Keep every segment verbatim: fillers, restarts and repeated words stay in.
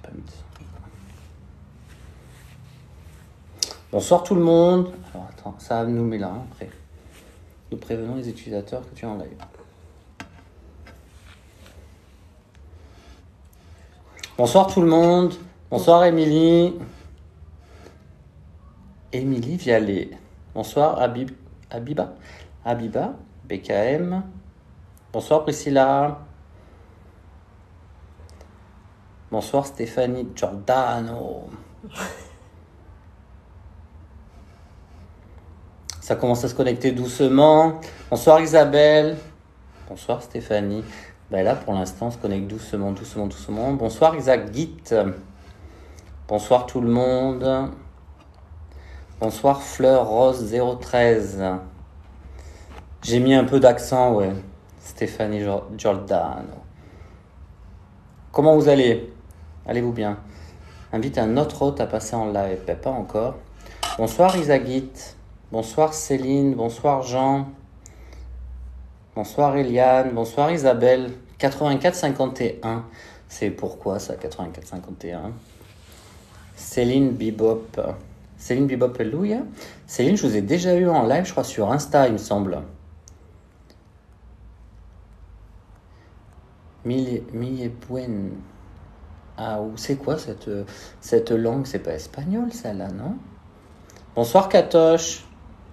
prompt. Bonsoir tout le monde. Alors attends, ça nous met là hein, après. Nous prévenons les utilisateurs que tu es en live. Bonsoir tout le monde. Bonsoir Émilie. Émilie Vialet. Bonsoir Habib, Habiba. Habiba. B K M. Bonsoir Priscilla. Bonsoir Stéphanie Giordano. Ça commence à se connecter doucement. Bonsoir Isabelle. Bonsoir Stéphanie. Ben là pour l'instant on se connecte doucement, doucement, doucement. Bonsoir Isaac Git. Bonsoir tout le monde. Bonsoir Fleur Rose zéro treize. J'ai mis un peu d'accent, ouais. Stéphanie Giordano. Comment vous allez? Allez-vous bien? Invite un autre hôte à passer en live. Ben, pas encore. Bonsoir Isagit. Bonsoir Céline. Bonsoir Jean. Bonsoir Eliane. Bonsoir Isabelle. quatre-vingt-quatre cinquante et un. C'est pourquoi ça, quatre-vingt-quatre cinquante et un? Céline Bibop. Céline Bibop Elouia. Céline, je vous ai déjà eu en live, je crois, sur Insta, il me semble. Mille, mille buen. Ah, ou c'est quoi cette, cette langue? C'est pas espagnol, celle-là, non? Bonsoir, Katoche.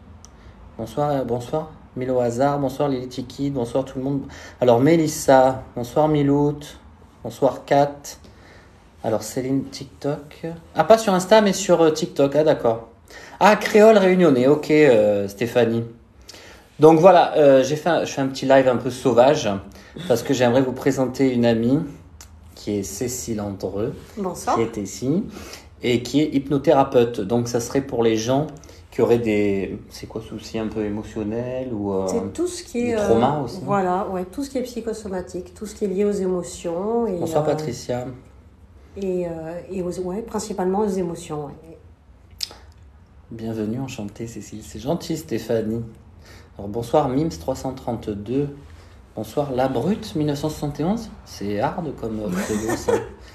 Bonsoir, bonsoir, Milo Hazard. Bonsoir, Lily Tiki. Bonsoir, tout le monde. Alors, Mélissa. Bonsoir, Milout. Bonsoir, Kat. Alors, Céline, TikTok. Ah, pas sur Insta, mais sur euh, TikTok. Ah, d'accord. Ah, Créole réunionnais. Ok, euh, Stéphanie. Donc, voilà, euh, j'ai fait un, je fais un petit live un peu sauvage parce que j'aimerais vous présenter une amie qui est Cécile Andreu. Bonsoir. Qui est ici et qui est hypnothérapeute. Donc, ça serait pour les gens qui auraient des... C'est quoi, soucis un peu émotionnels ou... Euh, c'est tout ce qui est... des traumas euh, aussi. Voilà, ouais, tout ce qui est psychosomatique, tout ce qui est lié aux émotions. Et, Bonsoir, euh, Patricia. Et, euh, et aux, ouais, principalement aux émotions. Ouais. Bienvenue, enchantée Cécile. C'est gentil Stéphanie. Alors bonsoir Mims trois cent trente-deux. Bonsoir La Brute mille neuf cent soixante et onze. C'est hard comme pseudo ça.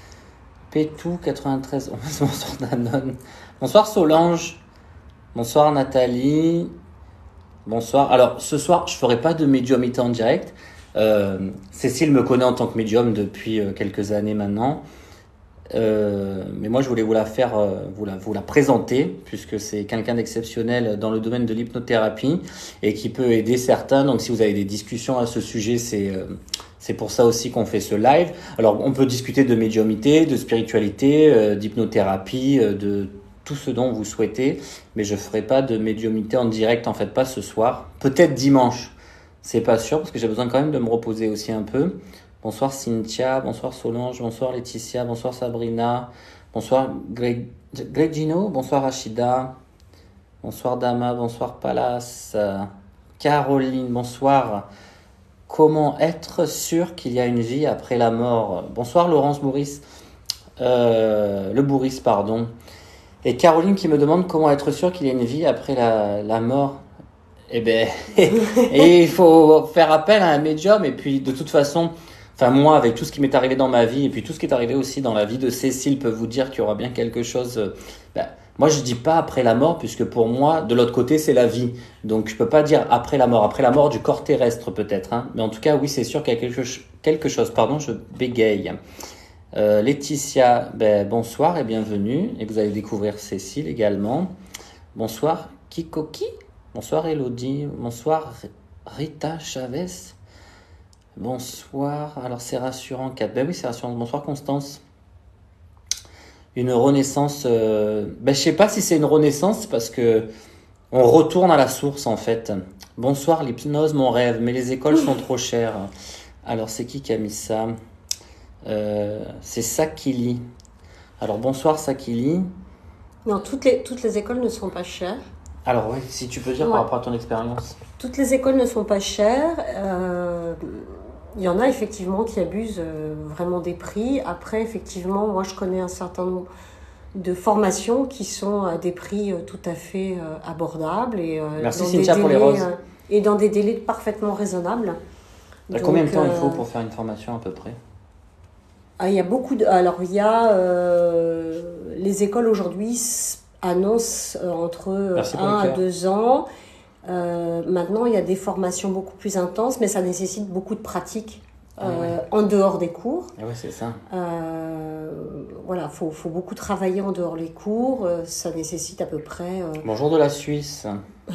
Pétou quatre-vingt-treize. Bonsoir Danone. Bonsoir Solange. Bonsoir Nathalie. Bonsoir. Alors ce soir je ferai pas de médiumité en direct. Euh, Cécile me connaît en tant que médium depuis euh, quelques années maintenant. Euh, mais moi je voulais vous la faire, euh, vous, la, vous la présenter puisque c'est quelqu'un d'exceptionnel dans le domaine de l'hypnothérapie et qui peut aider certains. Donc si vous avez des discussions à ce sujet, c'est euh, c'est pour ça aussi qu'on fait ce live. Alors on peut discuter de médiumité, de spiritualité, euh, d'hypnothérapie, euh, de tout ce dont vous souhaitez, mais je ferai pas de médiumité en direct, en fait pas ce soir, peut-être dimanche, c'est pas sûr parce que j'ai besoin quand même de me reposer aussi un peu. Bonsoir Cynthia, bonsoir Solange, bonsoir Laetitia, bonsoir Sabrina, bonsoir Greg, Greg Gino, bonsoir Rachida, bonsoir Dama, bonsoir Palace, Caroline, bonsoir. Comment être sûr qu'il y a une vie après la mort? Bonsoir Laurence Bourris, euh, le Bourris, pardon. Et Caroline qui me demande comment être sûr qu'il y a une vie après la, la mort. Eh ben, et il faut faire appel à un médium et puis de toute façon... Enfin, moi, avec tout ce qui m'est arrivé dans ma vie, et puis tout ce qui est arrivé aussi dans la vie de Cécile, peut vous dire qu'il y aura bien quelque chose... Euh, ben, moi, je dis pas après la mort, puisque pour moi, de l'autre côté, c'est la vie. Donc, je peux pas dire après la mort. Après la mort du corps terrestre, peut-être. Hein. Mais en tout cas, oui, c'est sûr qu'il y a quelque, quelque chose. Pardon, je bégaye. Euh, Laetitia, ben, bonsoir et bienvenue. Et vous allez découvrir Cécile également. Bonsoir, Kikoki. Bonsoir, Elodie. Bonsoir, Rita Chavez. Bonsoir, alors c'est rassurant, Kat. Ben oui, c'est rassurant. Bonsoir, Constance. Une renaissance. Euh... Ben, je sais pas si c'est une renaissance parce que on retourne à la source en fait. Bonsoir, l'hypnose, mon rêve, mais les écoles sont trop chères. Alors, c'est qui qui a mis ça? euh, C'est Sakili. Alors, bonsoir, Sakili. Non, toutes les, toutes les écoles ne sont pas chères. Alors, oui, si tu peux dire ouais. Par rapport à ton expérience. Toutes les écoles ne sont pas chères. Euh... Il y en a effectivement qui abusent vraiment des prix. Après, effectivement, moi je connais un certain nombre de formations qui sont à des prix tout à fait abordables. Et Merci Cynthia pour les roses. Et dans des délais parfaitement raisonnables. Donc, combien de temps euh... il faut pour faire une formation à peu près? Ah, il y a beaucoup de... Alors, il y a... euh, les écoles aujourd'hui s- annoncent euh, entre Merci pour un le à cœur. deux ans. Euh, maintenant, il y a des formations beaucoup plus intenses, mais ça nécessite beaucoup de pratique Ah euh, ouais. en dehors des cours. Ah ouais, c'est ça. Euh, voilà, faut, faut beaucoup travailler en dehors des cours. Euh, ça nécessite à peu près. euh, Bonjour de la Suisse.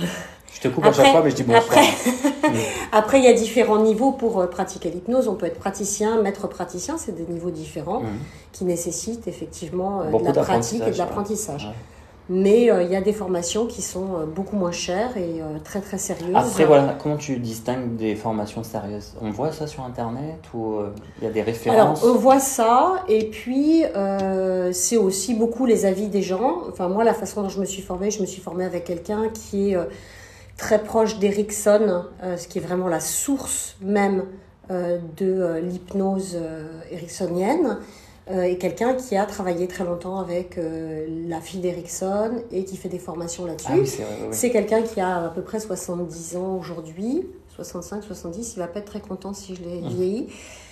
Je te coupe à chaque Après, fois, mais je dis bonsoir. après, Mm. après, il y a différents niveaux pour euh, pratiquer l'hypnose. On peut être praticien, maître praticien, c'est des niveaux différents Mm. qui nécessitent effectivement euh, de Beaucoup la pratique et de d'apprentissage. la Ouais. l'apprentissage. Ouais. Mais euh, il y a des formations qui sont euh, beaucoup moins chères et euh, très très sérieuses. Après, voilà, comment tu distingues des formations sérieuses? On voit ça sur Internet ou euh, il y a des Alors, références? on voit ça, et puis euh, c'est aussi beaucoup les avis des gens. Enfin, moi, la façon dont je me suis formée, je me suis formée avec quelqu'un qui est euh, très proche d'Erickson, euh, ce qui est vraiment la source même euh, de euh, l'hypnose euh, ericksonienne, euh, et quelqu'un qui a travaillé très longtemps avec euh, la fille d'Erickson et qui fait des formations là-dessus. Ah oui, c'est vrai. Oui, oui. C'est quelqu'un qui a à peu près soixante-dix ans aujourd'hui, soixante-cinq, soixante-dix, il va pas être très content si je l'ai Mmh. vieilli.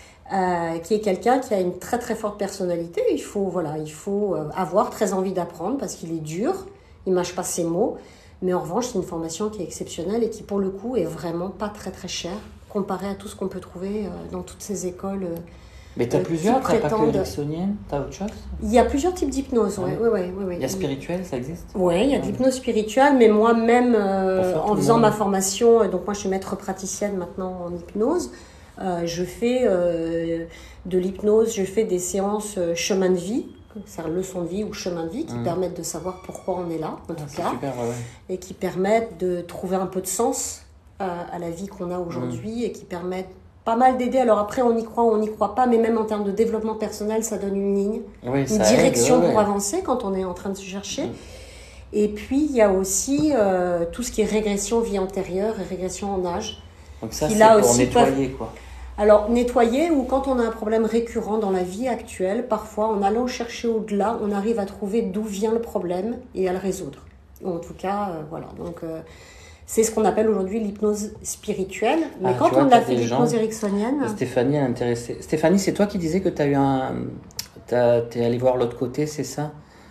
Euh, qui est quelqu'un qui a une très très forte personnalité. Il faut, voilà, il faut euh, avoir très envie d'apprendre parce qu'il est dur, il mâche pas ses mots. Mais en revanche, c'est une formation qui est exceptionnelle et qui, pour le coup, est vraiment pas très très chère comparée à tout ce qu'on peut trouver euh, dans toutes ces écoles. euh. Mais t'as euh, plusieurs, qui t'as pas que prétendent- ericksonienne, t'as autre chose? Il y a plusieurs types d'hypnose, Ah ouais, oui. ouais, ouais, ouais, ouais. Il y a spirituel, ça existe? Ouais, il y a de Ouais. l'hypnose spirituelle, mais moi-même, euh, Pour faire tout en le faisant monde. ma formation, euh, donc moi je suis maître praticienne maintenant en hypnose, euh, je fais euh, de l'hypnose, je fais des séances euh, chemin de vie, c'est-à-dire leçon de vie ou chemin de vie, qui Mhm. permettent de savoir pourquoi on est là, en Ah, tout c'est cas, super, ouais, ouais. et qui permettent de trouver un peu de sens à, à la vie qu'on a aujourd'hui, Mhm. et qui permettent pas mal d'aider. Alors après, on y croit ou on n'y croit pas, mais même en termes de développement personnel, ça donne une ligne, Oui, une ça direction aide, ouais, pour ouais. avancer quand on est en train de se chercher. Mhm. Et puis, il y a aussi euh, tout ce qui est régression vie antérieure et régression en âge. Donc ça, Qui, c'est là pour aussi, nettoyer, quoi. Alors, nettoyer, ou quand on a un problème récurrent dans la vie actuelle, parfois, en allant chercher au-delà, on arrive à trouver d'où vient le problème et à le résoudre. Ou en tout cas, euh, voilà. Donc, euh, c'est ce qu'on appelle aujourd'hui l'hypnose spirituelle. Mais Ah, quand tu vois, on t'as a fait des l'hypnose gens- ericksonienne... Stéphanie, elle est intéressée. Stéphanie, c'est toi qui disais que tu as eu un. t'as- T'es allé voir l'autre côté, c'est ça?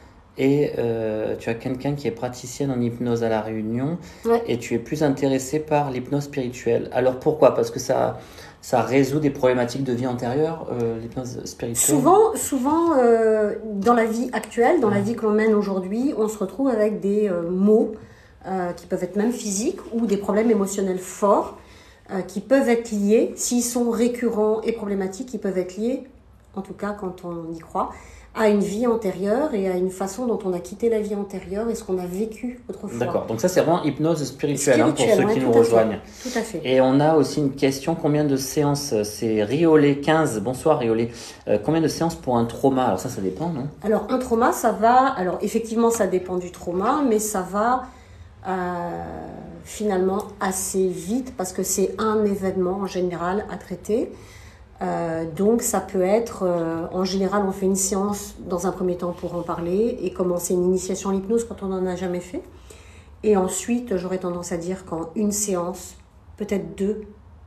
Et euh, tu as quelqu'un qui est praticienne en hypnose à La Réunion Ouais. et tu es plus intéressé par l'hypnose spirituelle. Alors pourquoi? Parce que ça, ça résout des problématiques de vie antérieure, euh, l'hypnose spirituelle? Souvent, souvent euh, dans la vie actuelle, dans la Ouais. vie que l'on mène aujourd'hui, on se retrouve avec des euh, maux euh, qui peuvent être même physiques ou des problèmes émotionnels forts euh, qui peuvent être liés, s'ils sont récurrents et problématiques, ils peuvent être liés, en tout cas quand on y croit, à une vie antérieure et à une façon dont on a quitté la vie antérieure et ce qu'on a vécu autrefois. D'accord, donc ça c'est vraiment hypnose spirituelle, hein, pour Spirituel, ceux ouais, qui tout nous à fait. rejoignent. Tout à fait. Et on a aussi une question, combien de séances? C'est Riolet quinze, bonsoir Riolet. Euh, combien de séances pour un trauma? Alors ça, ça dépend, non? Alors, un trauma, ça va... Alors, effectivement, ça dépend du trauma, mais ça va euh, finalement assez vite parce que c'est un événement en général à traiter. Euh, donc, ça peut être... euh, en général, on fait une séance dans un premier temps pour en parler et commencer une initiation à l'hypnose quand on n'en a jamais fait. Et ensuite, j'aurais tendance à dire qu'en une séance, peut-être deux,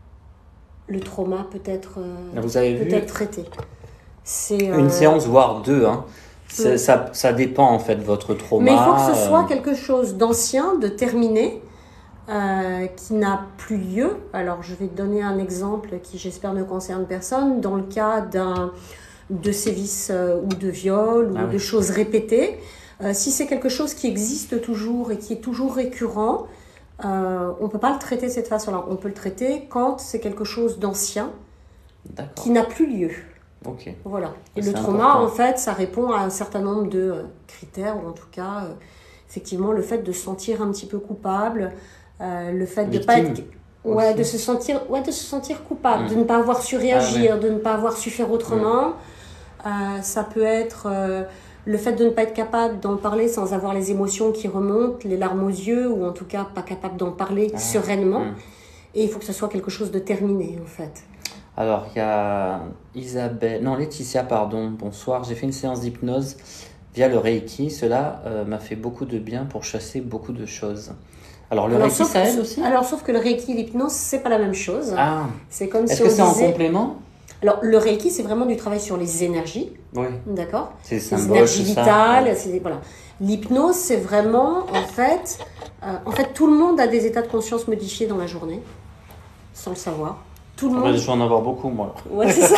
le trauma peut être, euh, Vous avez peut vu être traité. C'est, une euh, séance, voire deux, hein. C'est- Mm. Ça, ça dépend en fait de votre trauma. Mais il faut que ce soit euh, quelque chose d'ancien, de terminé, euh, qui n'a plus lieu. Alors, je vais te donner un exemple qui, j'espère, ne concerne personne. Dans le cas d'un, de sévices euh, ou de viol ou Ah oui. de choses répétées, euh, si c'est quelque chose qui existe toujours et qui est toujours récurrent, euh, on ne peut pas le traiter de cette façon-là. On peut le traiter quand c'est quelque chose d'ancien D'accord. qui n'a plus lieu. Ok. Voilà. Et C'est le trauma, important. en fait, ça répond à un certain nombre de euh, critères, ou en tout cas, euh, effectivement, le fait de se sentir un petit peu coupable, euh, le fait de pas Victime être, ouais, aussi. de se sentir, ouais, de se sentir coupable, Mm. de ne pas avoir su réagir, Ah de ne pas avoir su faire autrement. Euh, ça peut être euh, le fait de ne pas être capable d'en parler sans avoir les émotions qui remontent, les larmes aux yeux, ou en tout cas pas capable d'en parler Ah. sereinement. Mm. Et il faut que ce soit quelque chose de terminé, en fait. Alors, il y a Isabelle, non, Laetitia, pardon. Bonsoir, j'ai fait une séance d'hypnose via le Reiki. Cela euh, m'a fait beaucoup de bien pour chasser beaucoup de choses. Alors, le Alors, Reiki, sauf, ça aide aussi? alors, sauf que le Reiki et l'hypnose, c'est pas la même chose. Ah, C'est comme est-ce si que on c'est en disait... complément? Alors, le Reiki, c'est vraiment du travail sur les énergies. Oui. D'accord. C'est Les symbole, énergies c'est ça. vitales. Ouais. c'est- Voilà. L'hypnose, c'est vraiment, en fait, euh, en fait, tout le monde a des états de conscience modifiés dans la journée, sans le savoir. Tout le Ah monde. ben, je vais en avoir beaucoup, moi. Ouais, c'est ça.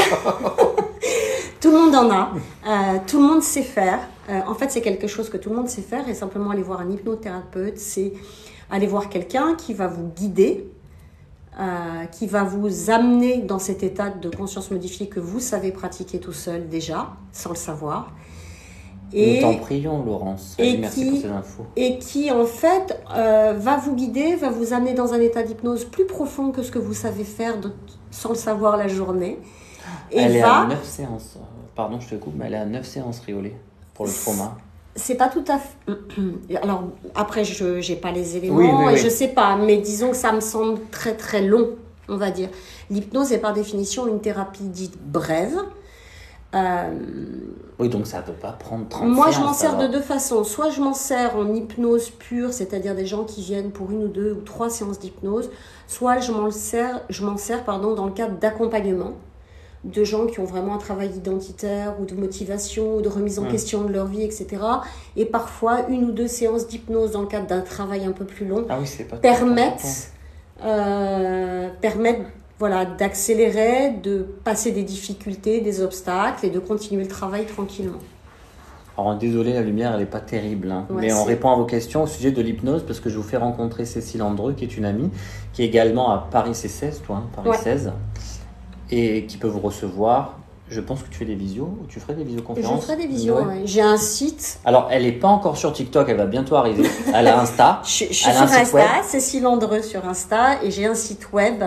Tout le monde en a. Euh, tout le monde sait faire. Euh, en fait, c'est quelque chose que tout le monde sait faire. Et simplement aller voir un hypnothérapeute, c'est aller voir quelqu'un qui va vous guider, euh, qui va vous amener dans cet état de conscience modifiée que vous savez pratiquer tout seul déjà, sans le savoir. Nous t'en prions, Laurence. et Allez, merci qui- pour ces infos. Et qui, en fait, euh, va vous guider, va vous amener dans un état d'hypnose plus profond que ce que vous savez faire de- sans le savoir la journée. Et Elle est va... à neuf séances. Pardon, je te coupe, mais elle est à neuf séances, Riolet, pour le trauma. C'est pas tout à fait. Alors, après, je n'ai pas les éléments Oui, oui, et oui. je sais pas, mais disons que ça me semble très très long, on va dire. L'hypnose est par définition une thérapie dite brève. Euh, Oui, donc ça ne peut pas prendre trente moi, je séances, m'en sers de alors. deux façons. Soit je m'en sers en hypnose pure, c'est-à-dire des gens qui viennent pour une ou deux ou trois séances d'hypnose, soit je m'en sers, je m'en sers pardon, dans le cadre d'accompagnement de gens qui ont vraiment un travail identitaire ou de motivation ou de remise en Mmh. question de leur vie, et cetera. Et parfois, une ou deux séances d'hypnose dans le cadre d'un travail un peu plus long Ah oui, c'est pas permettent, euh, permettent voilà, d'accélérer, de passer des difficultés, des obstacles et de continuer le travail tranquillement. Alors, désolé, la lumière, elle n'est pas terrible. Hein. Ouais, Mais on c'est- répond à vos questions au sujet de l'hypnose parce que je vous fais rencontrer Cécile Andreu, qui est une amie, qui est également à Paris C seize, toi, hein, Paris Ouais. seize, et qui peut vous recevoir. Je pense que tu fais des visios, ou tu ferais des Je visioconférences. ferai des visios. Ouais. ouais. J'ai un site. Alors, elle n'est pas encore sur TikTok, elle va bientôt arriver. Elle a Insta. Je, je suis Elle a un sur site Insta, web. Cécile Andreu sur Insta, et j'ai un site web,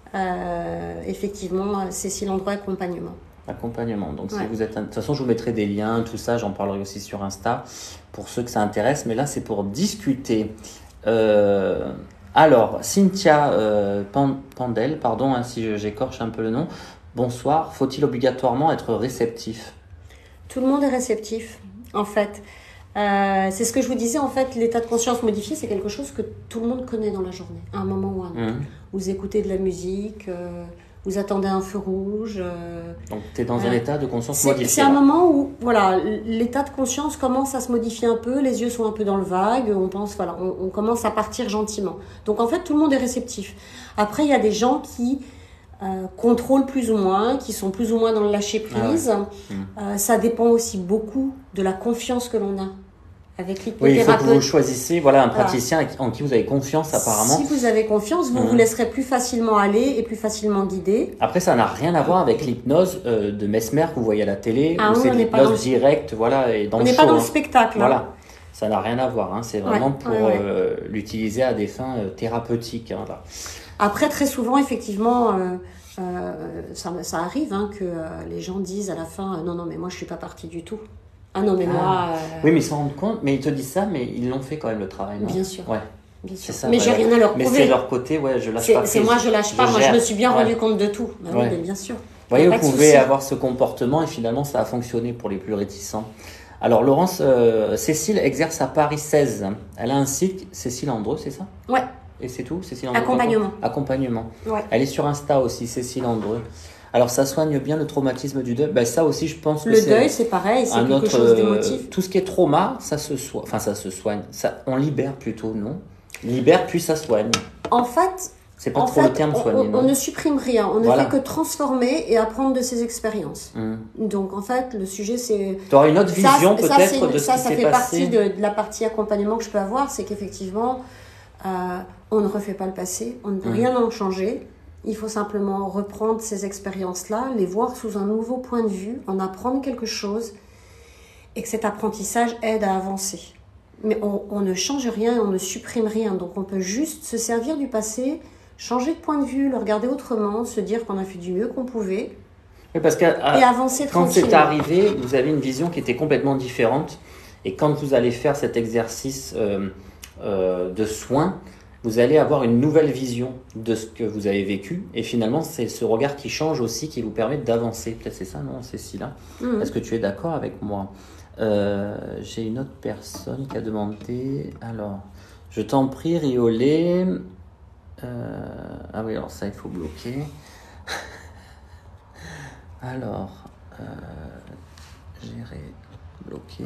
euh, effectivement, Cécile Andreu Accompagnement. Accompagnement. Donc, si Ouais. vous êtes. De toute façon, je vous mettrai des liens, tout ça. J'en parlerai aussi sur Insta pour ceux que ça intéresse. Mais là, c'est pour discuter. Euh, Alors, Cynthia euh, Pan- Pandel, pardon hein, si je- j'écorche un peu le nom. Bonsoir. Faut-il obligatoirement être réceptif? Tout le monde est réceptif, en fait. Euh, c'est ce que je vous disais, en fait, l'état de conscience modifié, c'est quelque chose que tout le monde connaît dans la journée, à un moment ou à un autre. Mmh. Vous écoutez de la musique, euh, vous attendez un feu rouge. euh, Donc, tu es dans un Ouais. état de conscience C'est modifié. c'est un là. moment où voilà, l'état de conscience commence à se modifier un peu, les yeux sont un peu dans le vague, on pense voilà, on, on commence à partir gentiment. Donc en fait, tout le monde est réceptif. Après, il y a des gens qui euh, contrôlent plus ou moins, qui sont plus ou moins dans le lâcher prise. Mm. Euh, ça dépend aussi beaucoup de la confiance que l'on a avec Oui, il faut que vous l'hypnothérapeute. choisissez voilà, un Voilà. praticien en qui vous avez confiance apparemment. Si vous avez confiance, vous Mhm. vous laisserez plus facilement aller et plus facilement guider. Après, ça n'a rien à voir avec l'hypnose euh, de Mesmer que vous voyez à la télé, Ah où oui, c'est on de n'est pas dans l'hypnose le- directe, voilà, et dans On le n'est show. pas dans le hein. spectacle. hein. Voilà, ça n'a rien à voir. Hein. C'est vraiment Ouais, pour ouais, ouais. euh, l'utiliser à des fins euh, thérapeutiques. Hein, là. Après, très souvent, effectivement, euh, euh, ça, ça arrive hein, que euh, les gens disent à la fin euh, non, non, mais moi, je suis pas partie du tout. Ah non, mais Ah. moi. euh, Oui, mais ils s'en rendent compte, mais ils te disent ça, mais ils l'ont fait quand même le travail. Non Bien sûr. Ouais. Bien sûr. C'est ça, mais ouais, j'ai ouais. rien à leur Mais prouver. c'est leur côté, ouais, je lâche C'est pas c'est prise. moi, je lâche pas. Je moi, je gère. me suis bien Ouais. rendu compte de tout. Bah oui, Ouais. mais bien sûr. Vous voyez, Y a vous pas de pouvez souci. avoir ce comportement et finalement ça a fonctionné pour les plus réticents. Alors Laurence, euh, Cécile exerce à Paris seize. Elle a un site, Cécile Andreu, c'est ça? Ouais, Et c'est tout, Cécile Andreu? Accompagnement. Accompagnement. ouais. Elle est sur Insta aussi, Cécile Andreu. Alors ça soigne bien le traumatisme du deuil. Ben, ça aussi, je pense que Le c'est deuil, c'est pareil, c'est un quelque autre. chose euh, d'émotif. tout ce qui est trauma, ça se soigne. Enfin, ça se soigne. Ça, on libère plutôt, non? Libère puis ça soigne. En fait, C'est pas en trop fait le terme on, soigner, on- non? on ne supprime rien. On Voilà. ne fait que transformer et apprendre de ses expériences. Hum. Donc, en fait, le sujet, c'est Tu auras une autre Ça, vision ça, peut-être c'est- de ce ça, qui ça s'est fait passé. partie de, de la partie accompagnement que je peux avoir, c'est qu'effectivement, euh, on ne refait pas le passé, on ne peut Mhm. rien en changer. Il faut simplement reprendre ces expériences-là, les voir sous un nouveau point de vue, en apprendre quelque chose, et que cet apprentissage aide à avancer. Mais on, on ne change rien, on ne supprime rien, donc on peut juste se servir du passé, changer de point de vue, le regarder autrement, se dire qu'on a fait du mieux qu'on pouvait, Oui, parce que et avancer quand c'est tranquillement. arrivé, vous avez une vision qui était complètement différente. Et quand vous allez faire cet exercice euh, euh, de soin, vous allez avoir une nouvelle vision de ce que vous avez vécu. Et finalement, c'est ce regard qui change aussi qui vous permet d'avancer. Peut-être c'est ça, non, Cécile? Mhm. Est-ce que tu es d'accord avec moi? Euh, J'ai une autre personne qui a demandé. Alors, je t'en prie, Riolet. Euh, ah oui, alors ça, il faut bloquer. Alors, euh, gérer, bloquer,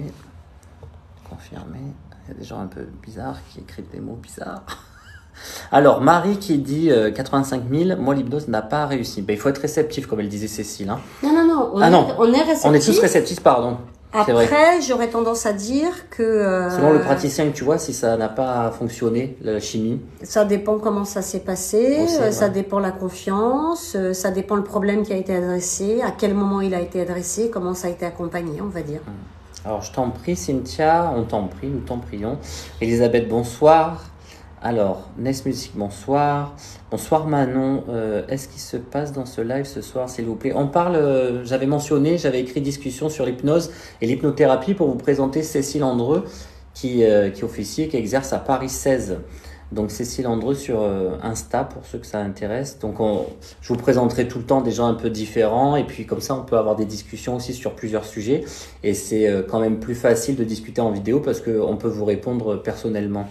confirmer. Il y a des gens un peu bizarres qui écrivent des mots bizarres. Alors, Marie qui dit euh, quatre-vingt-cinq mille, moi l'hypnose n'a pas réussi. Ben, il faut être réceptif, comme elle disait Cécile. Hein. Non, non, non, on, ah, est, non. on est réceptif. On est tous réceptifs, pardon. Après, j'aurais tendance à dire que... Euh, Selon le praticien, tu vois, si ça n'a pas fonctionné, la chimie. Ça dépend comment ça s'est passé, Aussi, euh, ouais. ça dépend la confiance, euh, ça dépend le problème qui a été adressé, à quel moment il a été adressé, comment ça a été accompagné, on va dire. Alors, je t'en prie, Cynthia, on t'en prie, nous t'en prions. Elisabeth, bonsoir. Alors, Ness Music, bonsoir. Bonsoir Manon, euh, est-ce qu'il se passe dans ce live ce soir, s'il vous plaît? On parle, euh, j'avais mentionné, j'avais écrit discussion sur l'hypnose et l'hypnothérapie pour vous présenter Cécile Andreu, qui, euh, qui officie et qui exerce à Paris seize. Donc Cécile Andreu sur euh, Insta, pour ceux que ça intéresse. Donc on, je vous présenterai tout le temps des gens un peu différents, et puis comme ça on peut avoir des discussions aussi sur plusieurs sujets. Et c'est euh, quand même plus facile de discuter en vidéo parce qu'on peut vous répondre personnellement.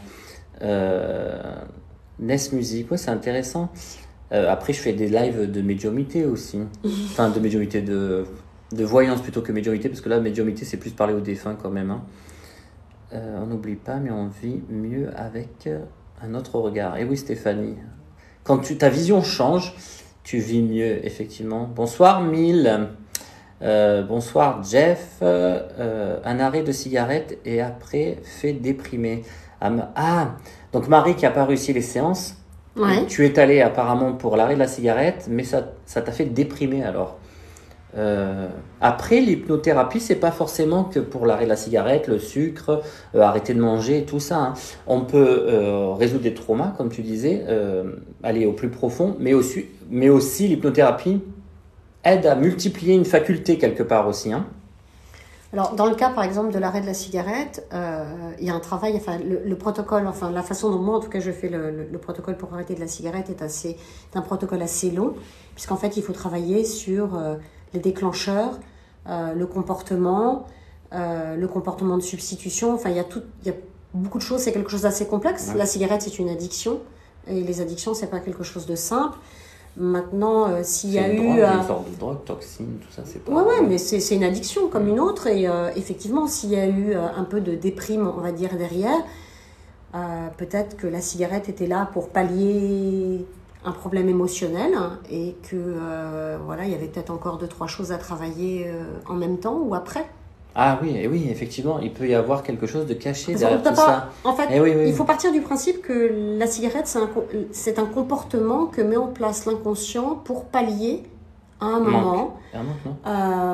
Euh, Ness Music, ouais, c'est intéressant. Euh, après, je fais des lives de médiumité aussi. Enfin, de médiumité, de, de voyance plutôt que médiumité, parce que là, médiumité, c'est plus parler aux défunts quand même. Hein. Euh, on n'oublie pas, mais on vit mieux avec un autre regard. Et oui, Stéphanie, quand tu, ta vision change, tu vis mieux, effectivement. Bonsoir, Mille. Euh, bonsoir, Jeff. Euh, un arrêt de cigarette et après, fait déprimer. Ah, donc Marie qui n'a pas réussi les séances, ouais. Tu es allée apparemment pour l'arrêt de la cigarette, mais ça, ça t'a fait déprimer alors. Euh, après, l'hypnothérapie, c'est pas forcément que pour l'arrêt de la cigarette, le sucre, euh, arrêter de manger, tout ça. Hein. On peut euh, résoudre des traumas, comme tu disais, euh, aller au plus profond, mais aussi, mais aussi l'hypnothérapie aide à multiplier une faculté quelque part aussi. Hein. Alors, dans le cas, par exemple, de l'arrêt de la cigarette, euh, il y a un travail, enfin, le, le protocole, enfin, la façon dont moi, en tout cas, je fais le, le, le protocole pour arrêter de la cigarette est, assez, est un protocole assez long, puisqu'en fait, il faut travailler sur euh, les déclencheurs, euh, le comportement, euh, le comportement de substitution, enfin, il y a, tout, il y a beaucoup de choses, c'est quelque chose d'assez complexe. Ouais. La cigarette, c'est une addiction, et les addictions, c'est pas quelque chose de simple. Maintenant, euh, s'il y a eu... Drogue, euh... une sorte de drogue, toxine, tout ça, c'est pas... Ouais, ouais, mais c'est, c'est une addiction comme une autre. Et euh, effectivement, s'il y a eu euh, un peu de déprime, on va dire, derrière, euh, peut-être que la cigarette était là pour pallier un problème émotionnel et que, euh, voilà, il y avait peut-être encore deux, trois choses à travailler euh, en même temps ou après. Ah oui, et oui, effectivement, il peut y avoir quelque chose de caché Parce derrière tout pas, ça. En fait, eh oui, oui. il faut partir du principe que la cigarette, c'est un, c'est un comportement que met en place l'inconscient pour pallier à un moment. Un manque, non euh,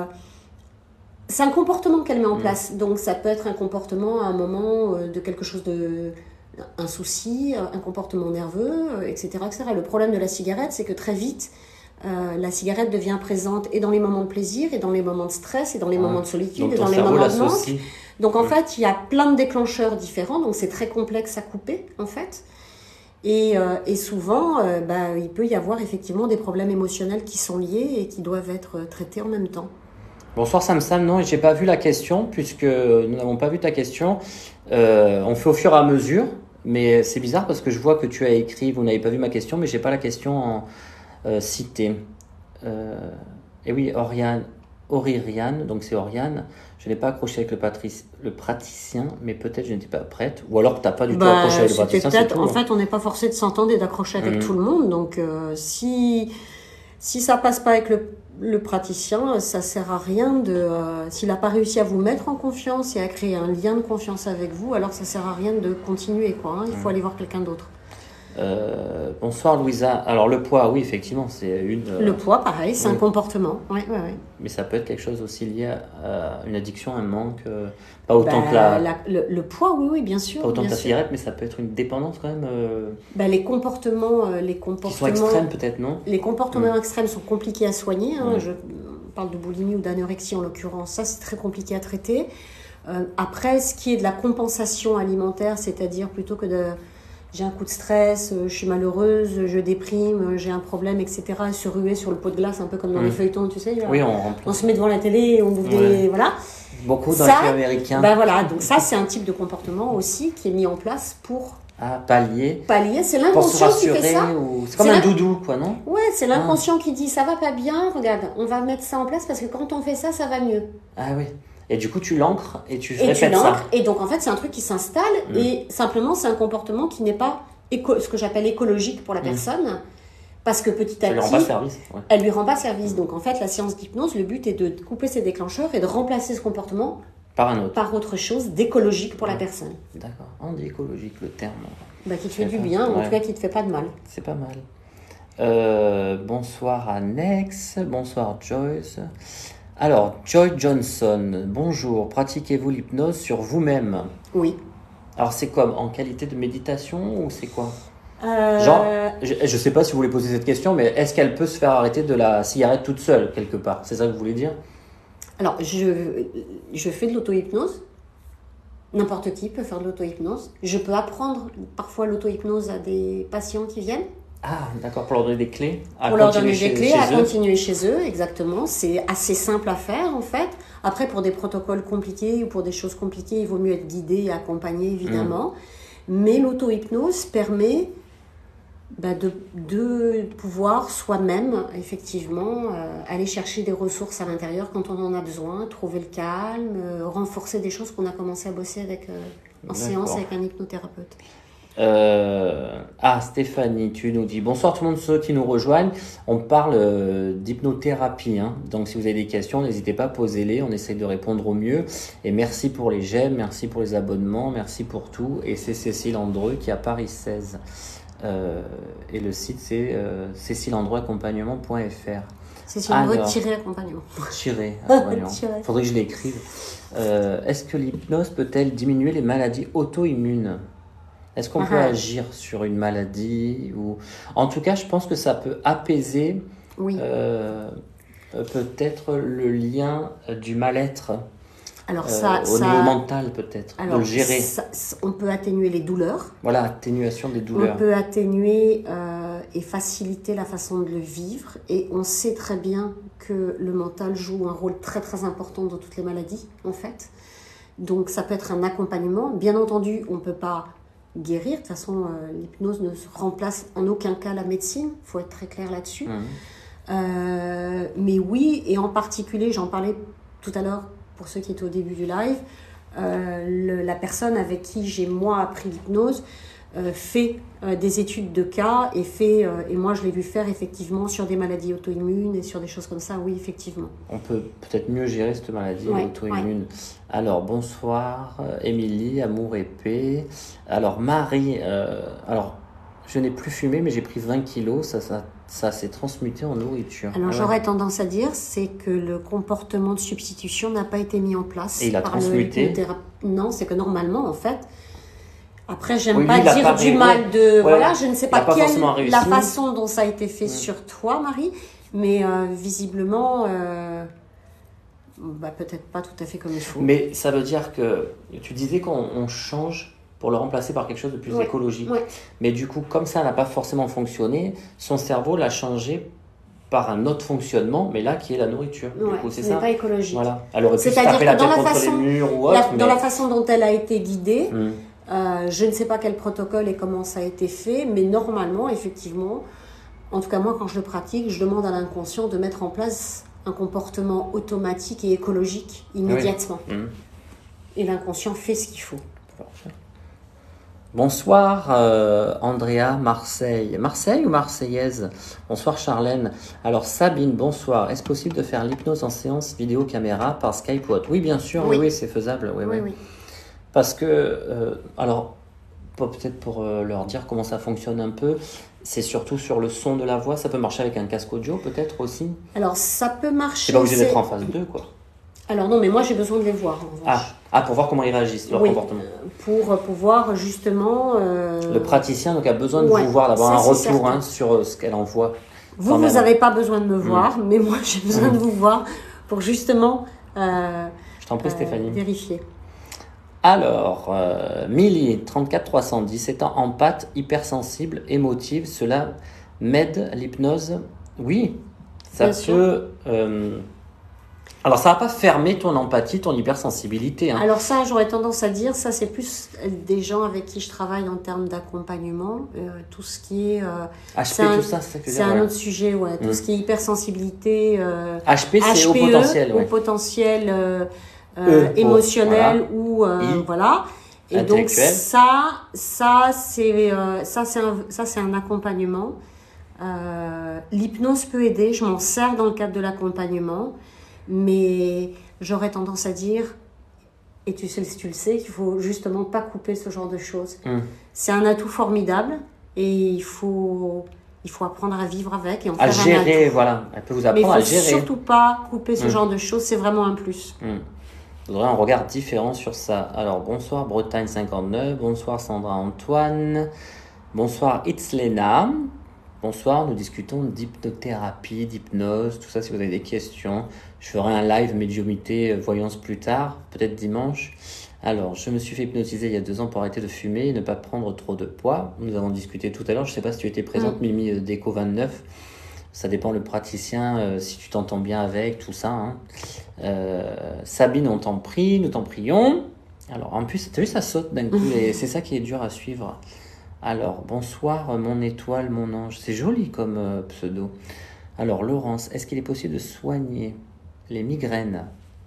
c'est un comportement qu'elle met en mmh. place. Donc, ça peut être un comportement à un moment euh, de quelque chose de... un souci, un comportement nerveux, et cetera, et cetera. Le problème de la cigarette, c'est que très vite, Euh, la cigarette devient présente et dans les moments de plaisir, et dans les moments de stress, et dans les ah, moments de solitude, et dans les moments de manque. Donc en ouais. fait, il y a plein de déclencheurs différents, donc c'est très complexe à couper en fait. Et, euh, et souvent, euh, bah, il peut y avoir effectivement des problèmes émotionnels qui sont liés et qui doivent être traités en même temps. Bonsoir Sam Sam, non, j'ai pas vu la question puisque nous n'avons pas vu ta question. Euh, on fait au fur et à mesure, mais c'est bizarre parce que je vois que tu as écrit, vous n'avez pas vu ma question, mais j'ai pas la question en Euh, cité. Euh, et oui, Oriane, Auririane, donc c'est Oriane. Je n'ai pas accroché avec le, patric, le praticien, mais peut-être je n'étais pas prête. Ou alors tu n'as pas du bah, tout accroché avec le praticien. C'est tout, en hein. fait, on n'est pas forcé de s'entendre et d'accrocher avec mmh. tout le monde. Donc euh, si, si ça passe pas avec le, le praticien, ça sert à rien de... Euh, s'il n'a pas réussi à vous mettre en confiance et à créer un lien de confiance avec vous, alors ça sert à rien de continuer, quoi, hein. Il faut mmh. aller voir quelqu'un d'autre. Euh, bonsoir Louisa. Alors le poids, oui, effectivement, c'est une... Euh... Le poids, pareil, c'est oui. un comportement. Ouais, ouais, ouais. Mais ça peut être quelque chose aussi lié à une addiction, un manque. Euh... Pas autant bah, que la... la le, le poids, oui, oui, bien sûr. Pas autant bien que la sûr. cigarette, mais ça peut être une dépendance quand même. Euh... Bah, les comportements, euh, les comportements... Qui sont extrêmes peut-être, non? Les comportements mmh. extrêmes sont compliqués à soigner. Hein. Mmh. Je parle de boulimie ou d'anorexie en l'occurrence. Ça, c'est très compliqué à traiter. Euh, après, ce qui est de la compensation alimentaire, c'est-à-dire plutôt que de... J'ai un coup de stress, je suis malheureuse, je déprime, j'ai un problème, et cetera. Se ruer sur le pot de glace, un peu comme dans mmh. les feuilletons, tu sais. Là, oui, on, on se met devant la télé, on bouffe ouais. des... Voilà. Beaucoup dans les films américains. Ben voilà, donc ça, c'est un type de comportement aussi qui est mis en place pour Ah, pallier. Pallier, c'est Pour se l'inconscient qui rassurer fait ça. ou... C'est comme C'est un l'in- doudou, quoi, non? Ouais, c'est l'inconscient qui dit ça va pas bien, regarde, on va mettre ça en place parce que quand on fait ça, ça va mieux. Ah oui. Et du coup, tu l'ancres et tu Et tu répètes ça. l'ancres, et donc en fait, c'est un truc qui s'installe, Mm. et simplement, c'est un comportement qui n'est pas éco- ce que j'appelle écologique pour la Mm. personne, parce que petit à Ça lui rend pas petit, service. Ouais. elle lui rend pas service. Donc en fait, la séance d'hypnose, le but est de couper ses déclencheurs et de remplacer ce comportement Par un autre. par autre chose d'écologique pour la Mm. personne. D'accord. On dit écologique, le terme. Bah, qui te fait du D'accord. bien, en Ouais. tout cas qui te fait pas de mal. C'est pas mal. Euh, bonsoir Annex, bonsoir Joyce. Alors, Joy Johnson, bonjour. Pratiquez-vous l'hypnose sur vous-même? Oui. Alors, c'est comme en qualité de méditation ou c'est quoi? Euh, Genre, je, je sais pas si vous voulez poser cette question, mais est-ce qu'elle peut se faire arrêter de la cigarette toute seule quelque part? C'est ça que vous voulez dire? Alors, je, je fais de l'auto-hypnose. N'importe qui peut faire de l'auto-hypnose. Je peux apprendre parfois l'auto-hypnose à des patients qui viennent. Ah, d'accord, pour leur donner des clés à Pour leur continuer donner des chez- clés chez à eux. continuer chez eux, exactement. C'est assez simple à faire, en fait. Après, pour des protocoles compliqués ou pour des choses compliquées, il vaut mieux être guidé et accompagné, évidemment. Mais l'auto-hypnose permet bah, de, de pouvoir soi-même, effectivement, euh, aller chercher des ressources à l'intérieur quand on en a besoin, trouver le calme, euh, renforcer des choses qu'on a commencé à bosser avec, euh, en D'accord. séance avec un hypnothérapeute. Euh, Ah, Stéphanie, tu nous dis bonsoir tout le monde, ceux qui nous rejoignent. On parle euh, d'hypnothérapie, hein. Donc si vous avez des questions, n'hésitez pas, posez-les. On essaie de répondre au mieux. Et merci pour les j'aime, merci pour les abonnements, merci pour tout. Et c'est Cécile Andreu qui est à Paris seize. Euh, et le site c'est euh, cécile andreu accompagnement point f r. C'est sur le Alors. tirer accompagnement. Tiré, accompagnement. Tiré. Faudrait que je l'écrive. Euh, Est-ce que l'hypnose peut-elle diminuer les maladies auto-immunes? Est-ce qu'on Ah peut ah. agir sur une maladie ou... En tout cas, je pense que ça peut apaiser Oui. euh, euh, peut-être le lien euh, du mal-être Alors euh, ça, au ça, niveau mental peut-être, de alors, le gérer. ça- ça- on peut atténuer les douleurs. Voilà, atténuation des On douleurs. peut atténuer euh, et faciliter la façon de le vivre. Et on sait très bien que le mental joue un rôle très très important dans toutes les maladies, en fait. Donc ça peut être un accompagnement. Bien entendu, on ne peut pas guérir. De toute façon, euh, l'hypnose ne se remplace en aucun cas la médecine. Il faut être très clair là-dessus. Mhm. Euh, mais oui, et en particulier, j'en parlais tout à l'heure pour ceux qui étaient au début du live, euh, le- la personne avec qui j'ai moi appris l'hypnose euh, fait euh, des études de cas et fait euh, et moi je l'ai vu faire effectivement sur des maladies auto-immunes et sur des choses comme ça. Oui, effectivement. On peut peut-être mieux gérer cette maladie Ouais, auto-immune. Alors, bonsoir, euh, Émilie, amour et paix. Alors, Marie, euh, alors, je n'ai plus fumé, mais j'ai pris vingt kilos. Ça, ça, ça s'est transmuté en nourriture. Alors Ah ouais. j'aurais tendance à dire c'est que le comportement de substitution n'a pas été mis en place Et il a par transmuté. le hypnothérapeute. Non, c'est que normalement en fait. Après, j'aime Oui, lui, pas il a dire pas du ré- mal ouais. de. Ouais, voilà, ouais. je ne sais Il pas a pas quelle forcément réussi. la façon dont ça a été fait Mm. sur toi, Marie, mais euh, visiblement, euh, bah, peut-être pas tout à fait comme il faut. Mais ça veut dire que tu disais qu'on on change pour le remplacer par quelque chose de plus Ouais, écologique. ouais. Mais du coup, comme ça n'a pas forcément fonctionné, son cerveau l'a changé par un autre fonctionnement, mais là qui est la nourriture. Du Ouais, coup, c'est ce n'est ça. pas écologique. Voilà. Elle aurait pu se C'est-à-dire taper que la dans tête la contre façon- les murs ou La- autre. mais... Dans la façon dont elle a été guidée, Hmm. euh, je ne sais pas quel protocole et comment ça a été fait, mais normalement, effectivement, en tout cas moi quand je le pratique, je demande à l'inconscient de mettre en place un comportement automatique et écologique immédiatement. Hmm. Et l'inconscient fait ce qu'il faut. Bonsoir euh, Andrea, Marseille. Marseille ou Marseillaise? Bonsoir Charlène. Alors Sabine, bonsoir. Est-ce possible de faire l'hypnose en séance vidéo caméra par Skype ou autre? Oui, bien sûr, oui, Oui. oui, c'est faisable. Oui, Oui, oui. oui. Parce que, euh, alors, pour- peut-être pour euh, leur dire comment ça fonctionne un peu, c'est surtout sur le son de la voix. Ça peut marcher avec un casque audio peut-être aussi. Alors ça peut C'est marcher. pas obligé c'est- d'être en phase deux, quoi. Alors non, mais moi j'ai besoin de les voir. En Ah, revanche. ah, pour voir comment ils réagissent, leur Oui, comportement. pour pouvoir justement. euh, Le praticien donc, a besoin de Ouais, vous voir, d'avoir ça, un c'est retour certain. hein, sur euh, ce qu'elle envoie. Vous, quand vous même. n'avez pas besoin de me voir, mais moi j'ai besoin Mm. de vous voir pour justement euh, Je t'en prie, euh, Stéphanie. vérifier. Alors, euh, Milly, trente-quatre trois cent dix, étant empathe, hypersensible, émotive, cela m'aide l'hypnose? Oui, ça Bien sûr. peut... euh, Alors, ça va pas fermer ton empathie, ton hypersensibilité. Hein. Alors ça, j'aurais tendance à dire, ça c'est plus des gens avec qui je travaille en termes d'accompagnement. Euh, tout ce qui est... Euh, H P, un, tout ça, c'est ça que je veux c'est dire, un ouais. autre sujet, ouais. Tout Mm. ce qui est hypersensibilité... Euh, H P, c'est H au P E, potentiel. au Ouais. potentiel euh, E, euh, oh, émotionnel ou... Euh, I, voilà. Et donc intellectuel. ça, ça c'est euh, ça c'est un, ça c'est un accompagnement. Euh, l'hypnose peut aider, je m'en sers dans le cadre de l'accompagnement, mais j'aurais tendance à dire, et tu sais, tu le sais, qu'il faut justement pas couper ce genre de choses. Mm. C'est un atout formidable et il faut, il faut apprendre à vivre avec et en À faire gérer, un atout. voilà. Elle peut vous Mais il apprendre faut à gérer. surtout pas couper ce Mm. genre de choses, c'est vraiment un plus. Mm. Vous aurez un regard différent sur ça. Alors, bonsoir Bretagne cinquante-neuf, bonsoir Sandra Antoine, bonsoir Itzlena, bonsoir, nous discutons d'hypnothérapie, d'hypnose, tout ça si vous avez des questions. Je ferai un live médiumité, euh, voyance plus tard, peut-être dimanche. Alors, je me suis fait hypnotiser il y a deux ans pour arrêter de fumer et ne pas prendre trop de poids. Nous avons discuté tout à l'heure, je ne sais pas si tu étais présente, Mm. Mimi euh, Déco vingt-neuf. Ça dépend le praticien, euh, si tu t'entends bien avec, tout ça. Hein. Euh, Sabine, on t'en prie, nous t'en prions. Alors, en plus, tu as vu, ça saute d'un coup, et c'est ça qui est dur à suivre. Alors, bonsoir, euh, mon étoile, mon ange. C'est joli comme euh, pseudo. Alors, Laurence, est-ce qu'il est possible de soigner les migraines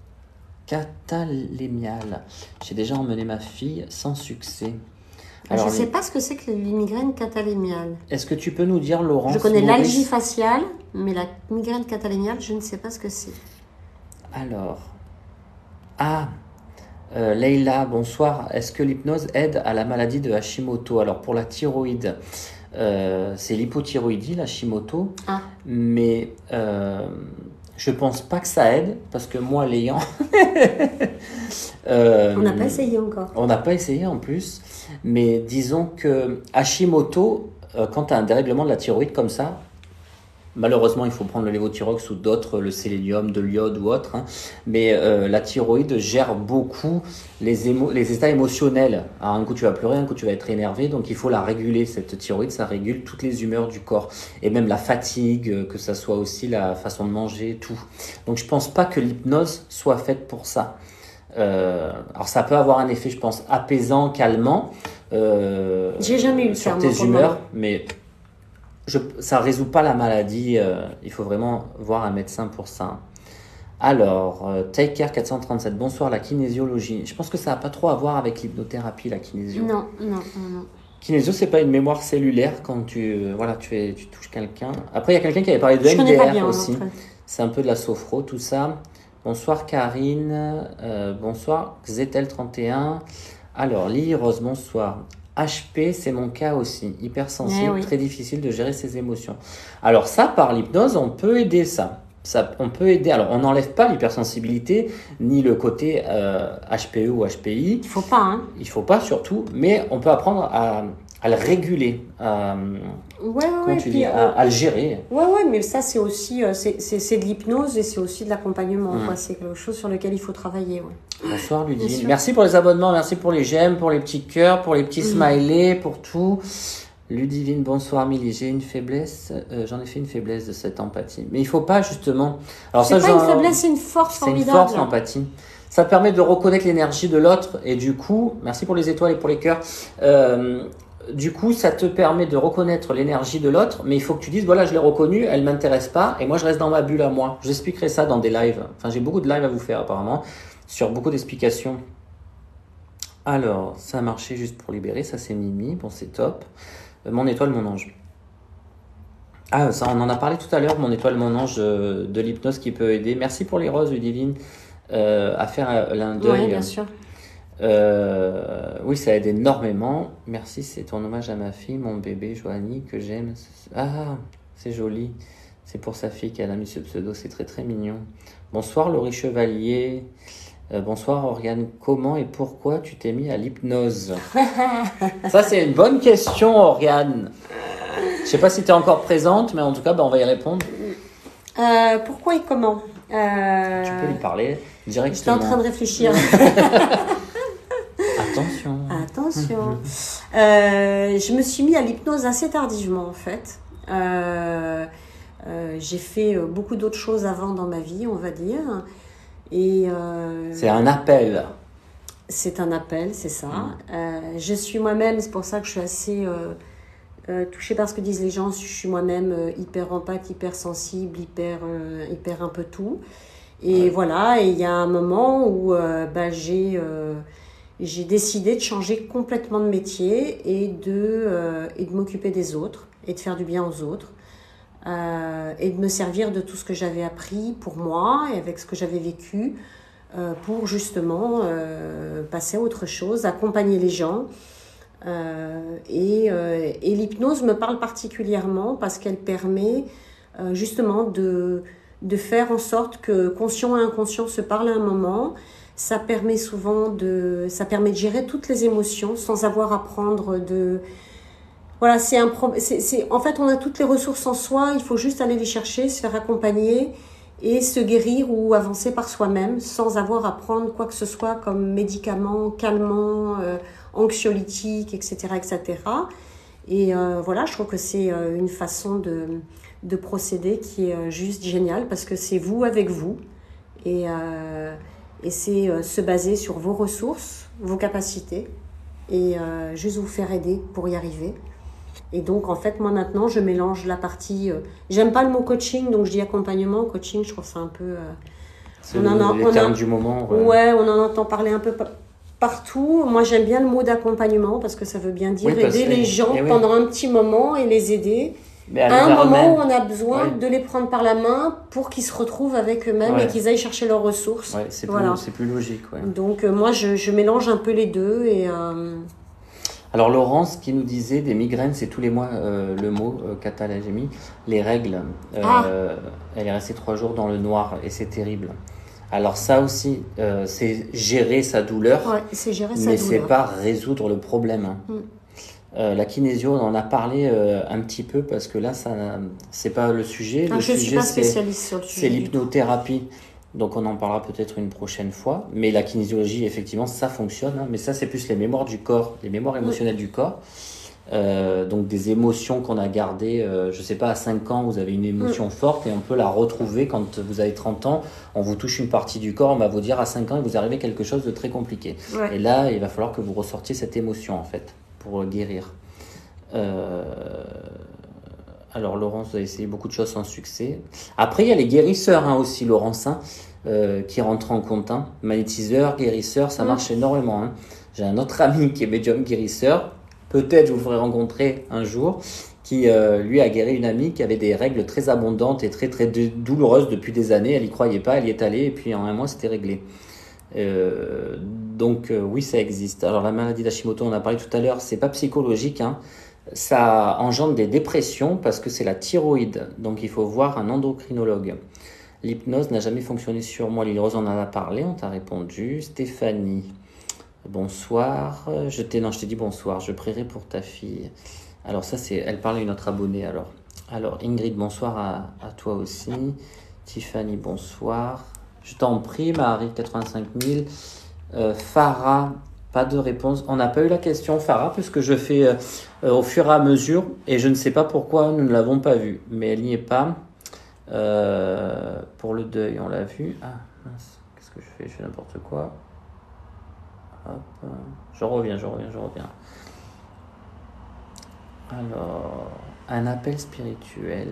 catalémiales? J'ai déjà emmené ma fille sans succès. Alors, je ne sais les- pas ce que c'est que les migraines catalémiales. Est-ce que tu peux nous dire, Laurence Je connais Maurice- l'algie faciale, mais la migraine catalémiale, je ne sais pas ce que c'est. Alors, ah, euh, Leïla, bonsoir. Est-ce que l'hypnose aide à la maladie de Hashimoto? Alors, pour la thyroïde, euh, c'est l'hypothyroïdie, la Hashimoto, Ah, mais euh, je pense pas que ça aide, parce que moi, l'ayant... euh, on n'a pas essayé encore. On n'a pas essayé en plus, mais disons que Hashimoto, euh, quand tu as un dérèglement de la thyroïde comme ça, malheureusement il faut prendre le lévothyrox ou d'autres, le sélénium, de l'iode ou autre, hein, mais euh, la thyroïde gère beaucoup les, émo- les états émotionnels. Alors, un coup tu vas pleurer, un coup tu vas être énervé, donc il faut la réguler, cette thyroïde, ça régule toutes les humeurs du corps, et même la fatigue, euh, que ça soit aussi la façon de manger, tout. Donc je pense pas que l'hypnose soit faite pour ça. Euh, alors ça peut avoir un effet, je pense, apaisant, calmant euh, J'ai jamais eu le sur cas, tes moi, pour le humeurs, moment. mais je, ça résout pas la maladie. Euh, il faut vraiment voir un médecin pour ça. Alors, euh, Take Care quatre cent trente-sept, bonsoir, la kinésiologie. Je pense que ça n'a pas trop à voir avec l'hypnothérapie, la kinésio. Non, non, non, non. Kinésio, c'est pas une mémoire cellulaire quand tu, euh, voilà, tu, es, tu touches quelqu'un. Après, il y a quelqu'un qui avait parlé de Je connais pas M D R bien. aussi. Après. C'est un peu de la sophro, tout ça. Bonsoir Karine, euh, bonsoir Xetel trente et un. Alors, Lily Rose, bonsoir. H P, c'est mon cas aussi. Hypersensible, Eh oui. très difficile de gérer ses émotions. Alors ça, par l'hypnose, on peut aider ça. Ça, on peut aider. Alors, on n'enlève pas l'hypersensibilité, ni le côté euh, H P E ou H P I. Il faut pas, hein. Il faut pas surtout, mais on peut apprendre à, à le réguler, à, Ouais, ouais, comment ouais. tu puis, dis, euh, à, à le gérer. ouais, ouais, mais ça, c'est aussi euh, c'est, c'est, c'est de l'hypnose et c'est aussi de l'accompagnement. Mm. Quoi. C'est quelque chose sur lequel il faut travailler. Ouais. Bonsoir Bien Ludivine. sûr. Merci pour les abonnements, merci pour les j'aime, pour les petits cœurs, pour les petits Mm. smileys, pour tout. Ludivine, bonsoir Milly. J'ai une faiblesse, euh, j'en ai fait une faiblesse de cette empathie. Mais il faut pas justement. Alors C'est ça, pas une j'en- faiblesse, c'est une force c'est une formidable. force l'empathie. Ça permet de reconnaître l'énergie de l'autre et du coup, merci pour les étoiles et pour les cœurs. Euh, du coup, ça te permet de reconnaître l'énergie de l'autre, mais il faut que tu dises voilà, je l'ai reconnue, elle m'intéresse pas et moi je reste dans ma bulle à moi. J'expliquerai ça dans des lives. Enfin, j'ai beaucoup de lives à vous faire apparemment sur beaucoup d'explications. Alors, ça a marché juste pour libérer, ça c'est Mimi, bon c'est top. Euh, mon étoile, mon ange. Ah, ça, on en a parlé tout à l'heure, mon étoile, mon ange, euh, de l'hypnose qui peut aider. Merci pour les roses, Ludivine, euh, à faire euh, l'un d'œil. Oui, bien sûr. Euh, oui, ça aide énormément. Merci, c'est ton hommage à ma fille, mon bébé, Joanie, que j'aime. Ah, c'est joli. C'est pour sa fille qu'elle a mis ce pseudo, c'est très très mignon. Bonsoir Laurie Chevalier. Euh, bonsoir Oriane, comment et pourquoi tu t'es mis à l'hypnose? Ça c'est une bonne question Oriane. Je sais pas si tu es encore présente, mais en tout cas bah, on va y répondre. Euh, pourquoi et comment euh... Tu peux lui parler J'étais directement. en train de réfléchir. Attention. Attention. Euh, je me suis mis à l'hypnose assez tardivement en fait. Euh, euh, j'ai fait beaucoup d'autres choses avant dans ma vie, on va dire. Et euh, c'est un appel. C'est un appel, c'est ça. Mmh. Euh, je suis moi-même, c'est pour ça que je suis assez euh, euh, touchée par ce que disent les gens. Je suis moi-même euh, hyper empathe, hyper sensible, hyper, euh, hyper un peu tout. Et ouais. Voilà, et il y a un moment où euh, bah, j'ai, euh, j'ai décidé de changer complètement de métier et de, euh, et de m'occuper des autres et de faire du bien aux autres. Euh, et de me servir de tout ce que j'avais appris pour moi et avec ce que j'avais vécu. Euh, pour justement euh, passer à autre chose, accompagner les gens. Euh, et, euh, et l'hypnose me parle particulièrement parce qu'elle permet euh, justement de, de faire en sorte que conscient et inconscient se parlent à un moment. Ça permet souvent de, ça permet de gérer toutes les émotions sans avoir à prendre de... Voilà, c'est un pro... c'est, c'est... En fait, on a toutes les ressources en soi, il faut juste aller les chercher, se faire accompagner et se guérir ou avancer par soi-même sans avoir à prendre quoi que ce soit comme médicaments, calmants, euh, anxiolytiques, et cetera, et cetera. Et euh, voilà, je trouve que c'est euh, une façon de, de procéder qui est euh, juste géniale parce que c'est vous avec vous et, euh, et c'est euh, se baser sur vos ressources, vos capacités et euh, juste vous faire aider pour y arriver. Et donc, en fait, moi, maintenant, je mélange la partie... Euh, j'aime pas le mot coaching, donc je dis accompagnement. Coaching, je trouve ça un peu... Euh, c'est on le, en, les on termes a, du moment. Ouais. ouais, on en entend parler un peu pa- partout. Moi, j'aime bien le mot d'accompagnement parce que ça veut bien dire oui, aider les gens oui. pendant un petit moment et les aider. Mais à un moment où on a besoin ouais. de les prendre par la main pour qu'ils se retrouvent avec eux-mêmes ouais. et qu'ils aillent chercher leurs ressources. Ouais, c'est, voilà. plus, c'est plus logique. Ouais. Donc, euh, moi, je, je mélange un peu les deux et... Euh, Alors Laurence qui nous disait des migraines, c'est tous les mois euh, le mot euh, catalagémie, les règles. Euh, ah. Elle est restée trois jours dans le noir et c'est terrible. Alors ça aussi, euh, c'est gérer sa douleur, ouais, c'est gérer sa mais douleur. c'est pas résoudre le problème. Hein. Mm. Euh, la kinésio, on en a parlé euh, un petit peu parce que là, ça, c'est pas le sujet. Ah, le je sujet, suis pas spécialiste sur le sujet. C'est l'hypnothérapie. Donc on en parlera peut-être une prochaine fois. Mais la kinésiologie, effectivement, ça fonctionne. Hein. Mais ça, c'est plus les mémoires du corps, les mémoires émotionnelles oui. du corps. Euh, donc des émotions qu'on a gardées, euh, je sais pas, à cinq ans, vous avez une émotion mm. forte et on peut la retrouver quand vous avez trente ans. On vous touche une partie du corps, on va vous dire à cinq ans, il vous arrive quelque chose de très compliqué. Ouais. Et là, il va falloir que vous ressortiez cette émotion, en fait, pour guérir. Euh... Alors Laurence, vous avez essayé beaucoup de choses sans succès. Après, il y a les guérisseurs hein, aussi, Laurence, hein, euh, qui rentrent en compte. Hein. Magnétiseur, guérisseur, ça marche mmh. énormément. Hein. J'ai un autre ami qui est médium guérisseur, peut-être je vous le ferai rencontrer un jour, qui euh, lui a guéri une amie qui avait des règles très abondantes et très très douloureuses depuis des années. Elle n'y croyait pas, elle y est allée et puis en un mois c'était réglé. Euh, donc euh, oui, ça existe. Alors la maladie d'Hashimoto, on en a parlé tout à l'heure, c'est pas psychologique, hein. Ça engendre des dépressions parce que c'est la thyroïde, donc il faut voir un endocrinologue. L'hypnose n'a jamais fonctionné sur moi. Lily Rose en a parlé, on t'a répondu. Stéphanie, bonsoir. Je t'ai, non, je t'ai dit bonsoir, je prierai pour ta fille. Alors ça, c'est, elle parle à une autre abonnée alors. Alors Ingrid, bonsoir à, à toi aussi. Tiffany, bonsoir. Je t'en prie, Marie, quatre-vingt-cinq mille. Euh, Farah, pas de réponse. On n'a pas eu la question, Farah, puisque je fais euh, euh, au fur et à mesure, et je ne sais pas pourquoi nous ne l'avons pas vue, mais elle n'y est pas. Euh, pour le deuil, on l'a vu. Ah, mince, qu'est-ce que je fais ? Je fais n'importe quoi. Hop, je reviens, je reviens, je reviens. Alors, un appel spirituel.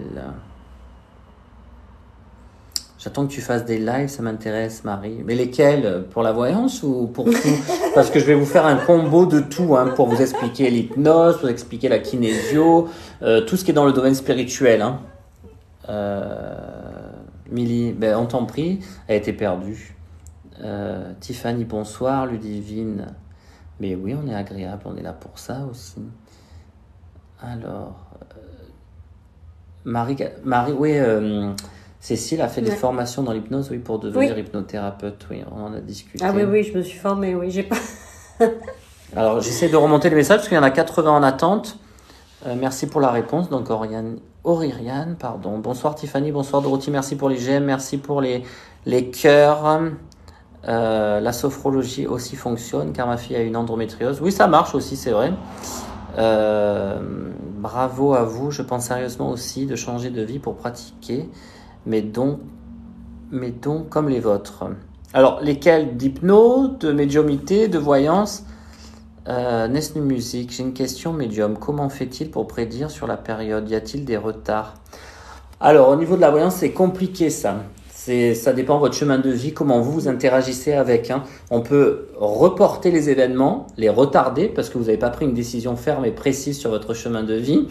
J'attends que tu fasses des lives, ça m'intéresse, Marie. Mais lesquels ? Pour la voyance ou pour tout ? Parce que je vais vous faire un combo de tout, hein, pour vous expliquer l'hypnose, pour vous expliquer la kinésio, euh, tout ce qui est dans le domaine spirituel. Hein. Euh, Milly, ben, on t'en prie, elle a été perdue. Euh, Tiffany, bonsoir. Ludivine, mais oui, on est agréable, on est là pour ça aussi. Alors, euh, Marie, Marie, oui... Euh, Cécile a fait ouais. des formations dans l'hypnose, oui, pour devenir oui. hypnothérapeute, oui, on en a discuté. Ah oui, oui, je me suis formée, oui, j'ai pas... Alors, j'essaie de remonter les messages, parce qu'il y en a quatre-vingts en attente. Euh, merci pour la réponse, donc Oriane, Auririane, pardon. Bonsoir Tiffany, bonsoir Dorothy, merci pour les j'aime, merci pour les, les cœurs. Euh, la sophrologie aussi fonctionne, car ma fille a une endométriose. Oui, ça marche aussi, c'est vrai. Euh, bravo à vous, je pense sérieusement aussi de changer de vie pour pratiquer. Mais donc, mais donc comme les vôtres. Alors, lesquels? D'hypnose, de médiumnité, de voyance? euh, Nesnu Musique, j'ai une question médium. Comment fait-il pour prédire sur la période? Y a-t-il des retards? Alors, au niveau de la voyance, c'est compliqué ça. C'est, ça dépend de votre chemin de vie, comment vous, vous interagissez avec. Hein. On peut reporter les événements, les retarder, parce que vous n'avez pas pris une décision ferme et précise sur votre chemin de vie.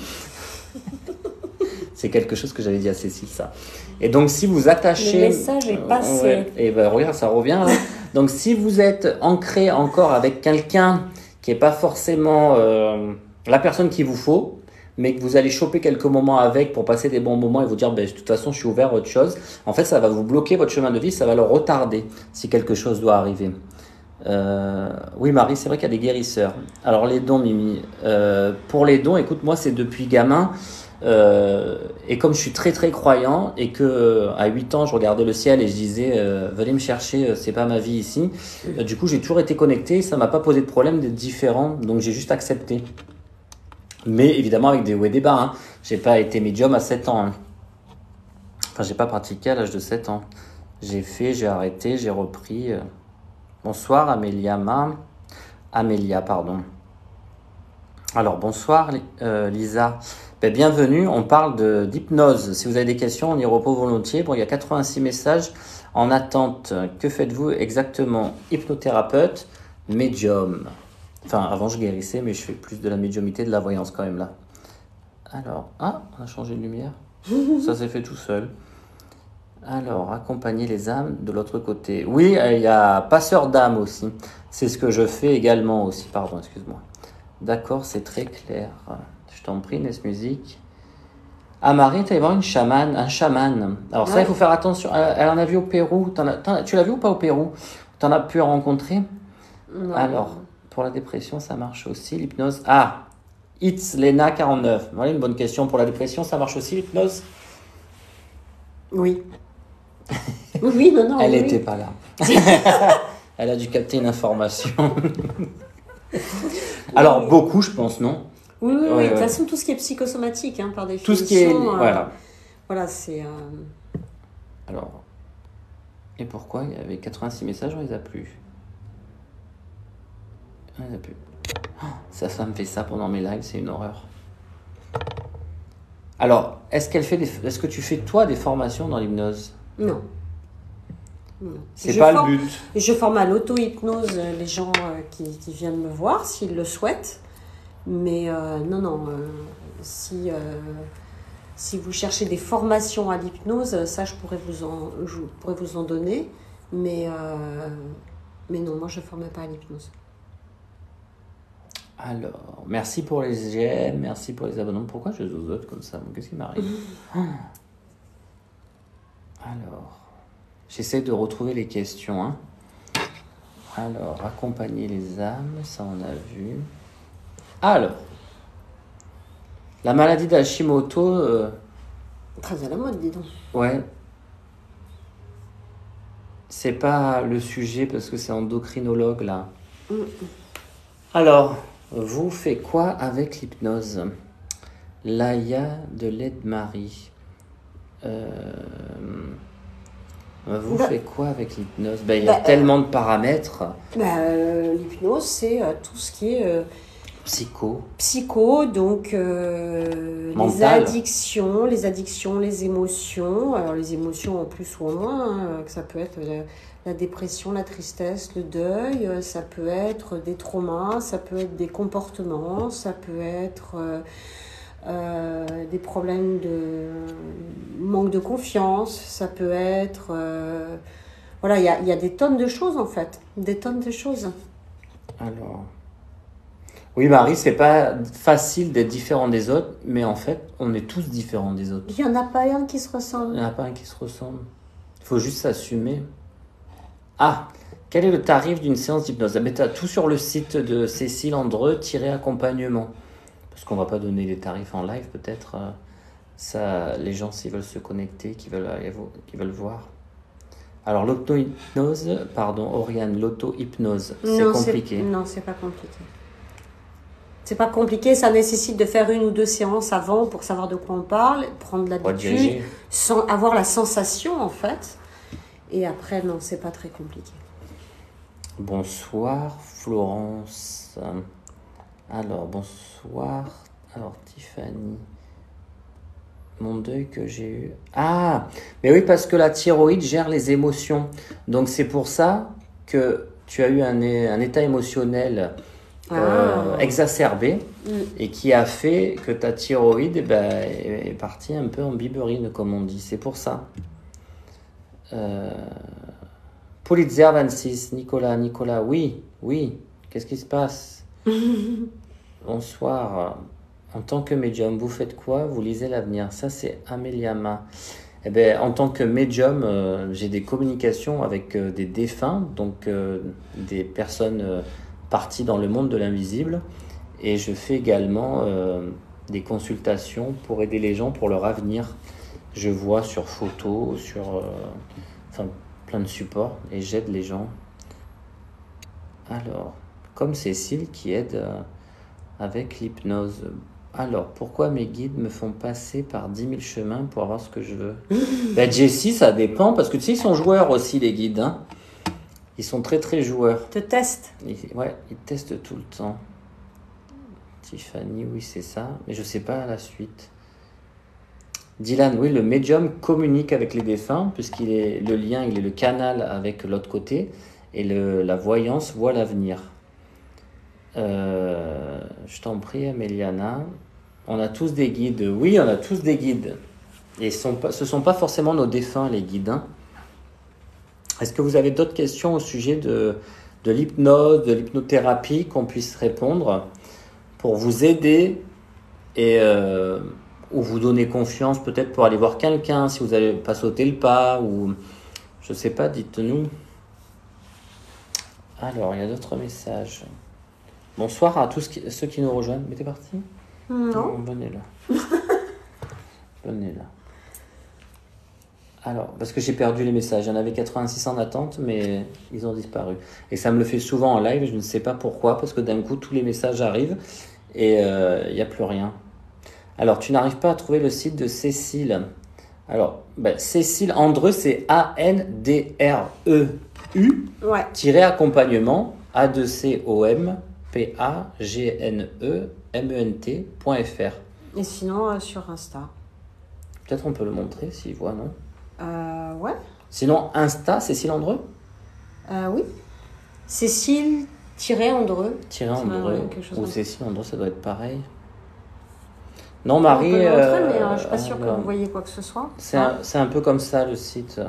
C'est quelque chose que j'avais dit à Cécile, ça. Et donc, si vous attachez... Le message est passé. Ouais, et ben regarde, ça revient. Là. Donc, si vous êtes ancré encore avec quelqu'un qui n'est pas forcément euh, la personne qu'il vous faut, mais que vous allez choper quelques moments avec pour passer des bons moments et vous dire, ben, de toute façon, je suis ouvert à autre chose, en fait, ça va vous bloquer votre chemin de vie, ça va le retarder si quelque chose doit arriver. Euh, oui, Marie, c'est vrai qu'il y a des guérisseurs. Alors, les dons, Mimi. Euh, pour les dons, écoute, moi, c'est depuis gamin... Euh, et comme je suis très très croyant et que euh, à huit ans je regardais le ciel et je disais euh, venez me chercher, euh, c'est pas ma vie ici, euh, du coup j'ai toujours été connecté, ça m'a pas posé de problème d'être différent, donc j'ai juste accepté, mais évidemment avec des hauts et des bas, hein. J'ai pas été médium à sept ans, hein. Enfin j'ai pas pratiqué à l'âge de sept ans, j'ai fait, j'ai arrêté, j'ai repris. euh. Bonsoir Amélia Ma Amélia pardon alors bonsoir euh, Lisa. Ben, bienvenue, on parle de, d'hypnose. Si vous avez des questions, on y répond volontiers. Bon, il y a quatre-vingt-six messages en attente. Que faites-vous exactement? Hypnothérapeute, médium. Enfin, avant je guérissais, mais je fais plus de la médiumité, de la voyance quand même là. Alors, ah, on a changé de lumière. Ça s'est fait tout seul. Alors, accompagner les âmes de l'autre côté. Oui, il y a passeur d'âmes aussi. C'est ce que je fais également aussi. Pardon, excuse-moi. D'accord, c'est très clair. Je t'en prie, Nes Musique. Ah, Marie, tu allais voir une chamane, un chaman. Alors, ça, ouais. Il faut faire attention. Elle, elle en a vu au Pérou. T'en as, t'en, tu l'as vu ou pas au Pérou? Tu en as pu en rencontrer? Non. Alors, pour la dépression, ça marche aussi. L'hypnose. Ah, It's Lena quarante-neuf. Voilà une bonne question. Pour la dépression, ça marche aussi, l'hypnose? Oui. Oui, non, non. Elle oui, n'était oui. pas là. Elle a dû capter une information. Alors, oui. Beaucoup, je pense, non? Oui, oui, ouais, oui. Ouais. De toute façon, tout ce qui est psychosomatique, hein, par définition. Tout ce qui est... Euh, voilà. Voilà, c'est... Euh... Alors, et pourquoi il y avait quatre-vingt-six messages, on les a plus. On les a plus. Oh, sa femme fait ça pendant mes lives, c'est une horreur. Alors, est-ce qu'elle fait des... est-ce que tu fais, toi, des formations dans l'hypnose? Non. Non. C'est je pas forme, le but. Je forme à l'auto-hypnose les gens euh, qui, qui viennent me voir, s'ils le souhaitent. Mais euh, non, non. Euh, si, euh, si vous cherchez des formations à l'hypnose, ça, je pourrais vous en, je pourrais vous en donner. Mais, euh, mais non, moi, je ne formais pas à l'hypnose. Alors, merci pour les j'aime, merci pour les abonnements. Pourquoi je zozote comme ça? Qu'est-ce qui m'arrive? mmh. Alors, j'essaie de retrouver les questions. Hein. Alors, accompagner les âmes, ça on a vu. Alors, la maladie d'Hashimoto... Euh... Très à la mode, dis donc. Ouais. C'est pas le sujet parce que c'est endocrinologue, là. Mm. Alors, vous faites quoi avec l'hypnose? Laïa de Laide-Marie. Euh... Vous bah, faites quoi avec l'hypnose? Ben, il y a bah, tellement de paramètres. Bah, euh, l'hypnose, c'est euh, tout ce qui est... Euh, Psycho. Psycho, donc euh, les addictions, les addictions, les émotions. Alors les émotions en plus ou en moins, hein, que ça peut être la, la dépression, la tristesse, le deuil, ça peut être des traumas, ça peut être des comportements, ça peut être euh, euh, des problèmes de manque de confiance, ça peut être... Euh, voilà, il y a, y a des tonnes de choses en fait, des tonnes de choses. Alors... Oui, Marie, c'est pas facile d'être différent des autres, mais en fait, on est tous différents des autres. Il n'y en a pas un qui se ressemble. Il n'y en a pas un qui se ressemble. Il faut juste s'assumer. Ah, quel est le tarif d'une séance d'hypnose? Ah, mais tu as tout sur le site de Cécile Andreu, accompagnement. Parce qu'on ne va pas donner les tarifs en live, peut-être. Ça, les gens, s'ils veulent se connecter, qui veulent, qui veulent voir. Alors, l'auto-hypnose, pardon, Oriane, l'auto-hypnose, c'est non, compliqué. C'est, non, c'est pas compliqué. C'est pas compliqué, ça nécessite de faire une ou deux séances avant pour savoir de quoi on parle, prendre l'habitude, sans avoir la sensation en fait. Et après, non, c'est pas très compliqué. Bonsoir Florence. Alors, bonsoir. Alors, Tiffany. Mon deuil que j'ai eu. Ah, mais oui, parce que la thyroïde gère les émotions. Donc, c'est pour ça que tu as eu un, un état émotionnel euh, Ah. exacerbé Mm. et qui a fait que ta thyroïde eh ben, est partie un peu en biberine, comme on dit. C'est pour ça. Euh... Pulitzer vingt-six, Nicolas, Nicolas, oui, oui, qu'est-ce qui se passe? Bonsoir. En tant que médium, vous faites quoi? Vous lisez l'avenir. Ça, c'est Améliama. Eh bien, en tant que médium, euh, j'ai des communications avec euh, des défunts, donc euh, des personnes euh, parties dans le monde de l'invisible. Et je fais également euh, des consultations pour aider les gens pour leur avenir. Je vois sur photo, sur euh, enfin, plein de supports, et j'aide les gens. Alors, comme Cécile qui aide euh, avec l'hypnose. Alors, pourquoi mes guides me font passer par dix mille chemins pour avoir ce que je veux? Ben, Jessie, ça dépend, parce que tu sais, ils sont joueurs aussi, les guides. Hein. Ils sont très, très joueurs. Te teste. Ils, ouais, ils testent tout le temps. Tiffany, oui, c'est ça. Mais je sais pas la suite. Dylan, oui, le médium communique avec les défunts, puisqu'il est le lien, il est le canal avec l'autre côté. Et le, la voyance voit l'avenir. Euh, je t'en prie, Améliana. On a tous des guides. Oui, on a tous des guides. Et ce ne sont pas forcément nos défunts, les guides. Hein. Est-ce que vous avez d'autres questions au sujet de, de l'hypnose, de l'hypnothérapie, qu'on puisse répondre pour vous aider et euh, ou vous donner confiance peut-être pour aller voir quelqu'un si vous n'allez pas sauter le pas ou je ne sais pas, dites-nous. Alors, il y a d'autres messages. Bonsoir à tous qui, ceux qui nous rejoignent. Mais t'es parti? Non. Non, venez là. Venez là. Alors, parce que j'ai perdu les messages. Il y en avait quatre-vingt-six en attente, mais ils ont disparu. Et ça me le fait souvent en live, je ne sais pas pourquoi, parce que d'un coup, tous les messages arrivent et il euh, n'y a plus rien. Alors, tu n'arrives pas à trouver le site de Cécile. Alors, ben, Cécile Andreu, c'est A N D R E U, Ouais. tiré accompagnement, A deux C O M P A G N E M E N T point F R. Et sinon, euh, sur Insta. Peut-être on peut le montrer s'il voit, non? Euh, ouais. Sinon, Insta, Cécile Andreu? Euh, oui. Cécile-Andreu. Tiré Andreu. quelque chose Ou comme ça. Cécile Andreu, ça doit être pareil. Non, Marie. On peut le montrer, euh, mais euh, je suis pas sûre alors, que vous voyez quoi que ce soit. C'est un, c'est un peu comme ça le site.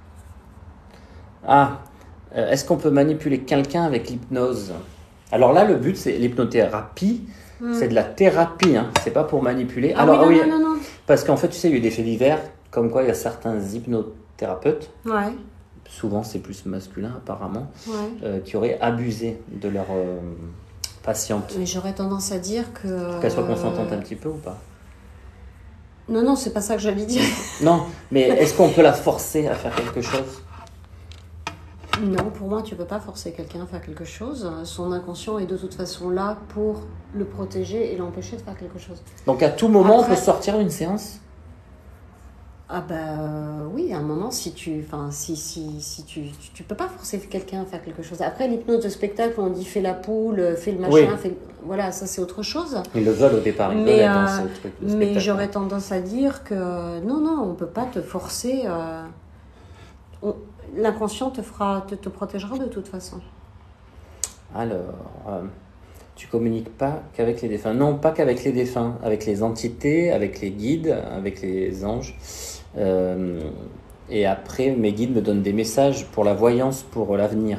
Ah, euh, est-ce qu'on peut manipuler quelqu'un avec l'hypnose? Alors là, le but, c'est l'hypnothérapie. Hmm. C'est de la thérapie, hein. C'est pas pour manipuler. Ah Alors, oui, non, oui, non, non, non. parce qu'en fait, tu sais, il y a eu des faits divers, comme quoi il y a certains hypnothérapeutes, Ouais, souvent c'est plus masculin apparemment, ouais. euh, qui auraient abusé de leurs euh, patientes. Mais j'aurais tendance à dire que... Pour qu'elles soient consentantes un petit peu ou pas? Non, non, c'est pas ça que j'allais dire. Non, mais est-ce qu'on peut la forcer à faire quelque chose? Non, pour moi, tu peux pas forcer quelqu'un à faire quelque chose. Son inconscient est de toute façon là pour le protéger et l'empêcher de faire quelque chose. Donc à tout moment, Après- on peut sortir d'une séance? Ah bah euh, oui, à un moment, si tu, enfin, si, si, si tu, tu, tu peux pas forcer quelqu'un à faire quelque chose. Après, l'hypnose de spectacle, on dit fais la poule, fais le machin, Oui. fais, le- voilà, ça c'est autre chose. Ils le veulent au départ, ils Mais, veulent être dans euh, ce truc de Mais spectacle. j'aurais tendance à dire que non, non, on peut pas te forcer. euh, on- L'inconscient te fera, te, te protégera de toute façon. Alors, euh, tu communiques pas qu'avec les défunts. Non, pas qu'avec les défunts, avec les entités, avec les guides, avec les anges. Euh, et après, mes guides me donnent des messages pour la voyance, pour l'avenir.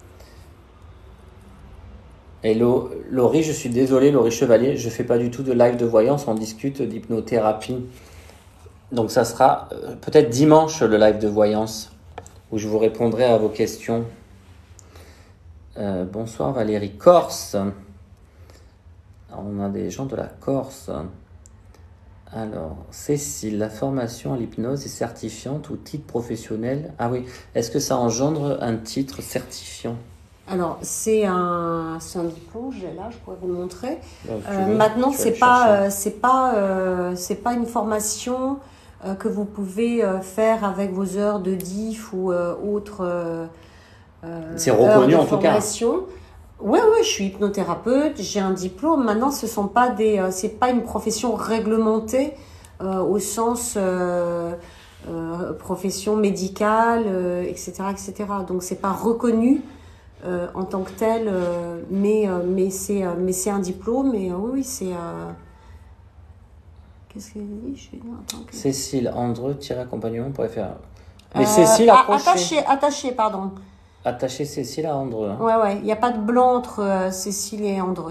Et Lo- Laurie, je suis désolé, Laurie Chevalier, je fais pas du tout de live de voyance, on discute d'hypnothérapie. Donc ça sera euh, peut-être dimanche le live de voyance, où je vous répondrai à vos questions. Euh, bonsoir Valérie. Corse. Alors, on a des gens de la Corse. Alors, Cécile, la formation à l'hypnose est certifiante ou titre professionnel? Ah oui, est-ce que ça engendre un titre certifiant? Alors, c'est un, c'est un diplôme, j'ai là, je pourrais vous le montrer. Donc, tu Euh, veux, maintenant, tu vas c'est le pas, chercher. euh, c'est pas, euh, c'est pas une formation euh, que vous pouvez euh, faire avec vos heures de D I F ou euh, autres euh, euh, C'est reconnu heures en de tout cas. formation. Oui, oui, je suis hypnothérapeute, j'ai un diplôme. Maintenant, ce sont pas des, euh, c'est pas une profession réglementée euh, au sens euh, euh, profession médicale, euh, et cetera, et cetera. Donc, c'est pas reconnu euh, en tant que tel, euh, mais euh, mais c'est euh, mais c'est un diplôme et euh, oui, c'est. Euh... Qu'est-ce qu'elle dit? Je vais dire, attends, que- Cécile Andreu-accompagnement point F R. Mais Euh, Cécile ah, accroché. attaché, attaché, pardon. Attaché Cécile à Andreu. Hein. Ouais, ouais. Il n'y a pas de blanc entre euh, Cécile et Andreu.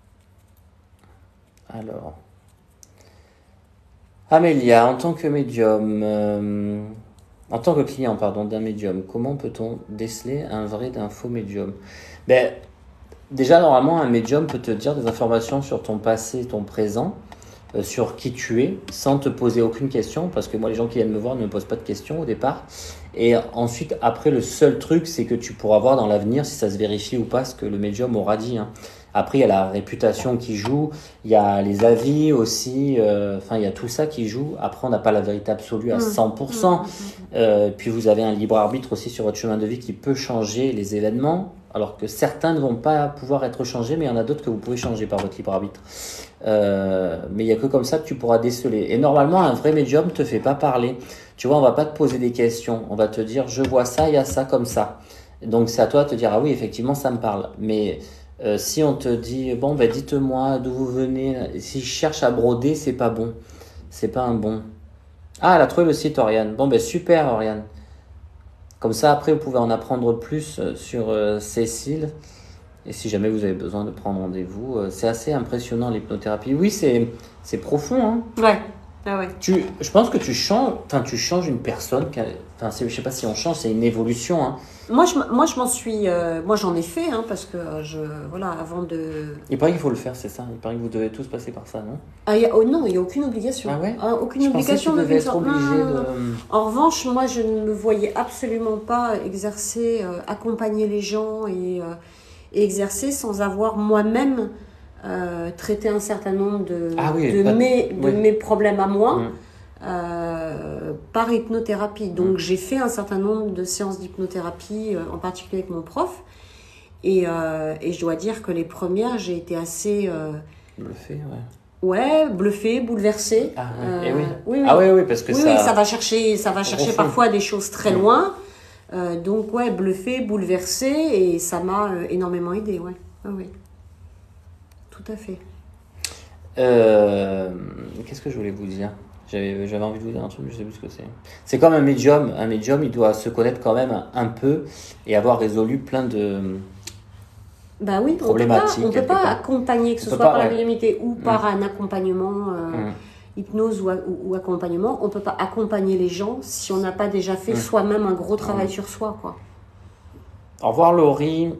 Alors. Amélia, en tant que médium, euh, en tant que client, pardon, d'un médium, comment peut-on déceler un vrai d'un faux médium? Ben, déjà, normalement, un médium peut te dire des informations sur ton passé, ton présent, euh, sur qui tu es, sans te poser aucune question, parce que moi, les gens qui viennent me voir ne me posent pas de questions au départ. Et ensuite, après, le seul truc, c'est que tu pourras voir dans l'avenir si ça se vérifie ou pas ce que le médium aura dit. Hein. Après, il y a la réputation qui joue, il y a les avis aussi, euh, enfin, il y a tout ça qui joue. Après, on n'a pas la vérité absolue à Mmh. cent pour cent. Mmh. Euh, puis vous avez un libre arbitre aussi sur votre chemin de vie qui peut changer les événements, alors que certains ne vont pas pouvoir être changés, mais il y en a d'autres que vous pouvez changer par votre libre arbitre. Euh, mais il n'y a que comme ça que tu pourras déceler. Et normalement, un vrai médium ne te fait pas parler. Tu vois, on va pas te poser des questions. On va te dire, je vois ça, il y a ça comme ça. Donc c'est à toi de te dire, ah oui, effectivement, ça me parle. Mais euh, si on te dit, bon, ben dites-moi d'où vous venez. Si je cherche à broder, c'est pas bon. C'est pas un bon. Ah, elle a trouvé le site, Oriane. Bon, ben super, Oriane. Comme ça, après, vous pouvez en apprendre plus euh, sur euh, Cécile. Et si jamais vous avez besoin de prendre rendez-vous, euh, c'est assez impressionnant l'hypnothérapie. Oui, c'est c'est profond. Hein. Ouais. Ah ouais. Tu, je pense que tu changes, enfin tu changes une personne. qui a- Enfin, c'est- je sais pas si on change, c'est une évolution. Hein. Moi, je, m- moi, je m'en suis. euh, moi, j'en ai fait, hein, parce que euh, je. Voilà, avant de. Il paraît qu'il faut le faire, c'est ça. Il paraît que vous devez tous passer par ça, non? Ah, y a- oh non, il n'y a aucune obligation. Ah ouais? Ah, aucune Je pensais obligation que tu de devais être sorte. obligé Non, non, non. de. En revanche, moi, je ne me voyais absolument pas exercer, euh, accompagner les gens et, euh, et exercer sans avoir moi-même euh, traité un certain nombre de, Ah oui, de, pas de- mes, de oui. mes problèmes à moi Hum. euh, par hypnothérapie. Donc, Hum. j'ai fait un certain nombre de séances d'hypnothérapie, euh, en particulier avec mon prof. Et, euh, et je dois dire que les premières, j'ai été assez... euh, Je le fais, ouais. Ouais, bluffé, bouleversé. Ah, ouais. Eh oui. oui, oui. Ah oui, oui, parce que oui, ça. oui, ça va chercher, ça va chercher Profond. parfois des choses très Mm. loin. Euh, donc ouais, bluffé, bouleversé, et ça m'a euh, énormément aidé, ouais. Oui, oui. Tout à fait. Euh, Qu'est-ce que je voulais vous dire? J'avais j'avais envie de vous dire un truc, mais je sais plus ce que c'est. C'est comme un médium. Un médium, il doit se connaître quand même un peu et avoir résolu plein de. Bah oui, on peut pas, Problématique, on peut quelque pas part. accompagner, que ce On peut soit pas, par la ouais. médiumnité ou par un accompagnement, euh, Mm. hypnose ou, a- ou- ou accompagnement, on peut pas accompagner les gens si on n'a pas déjà fait Mm. soi-même un gros travail Mm. sur soi, quoi. Au revoir, Laurie.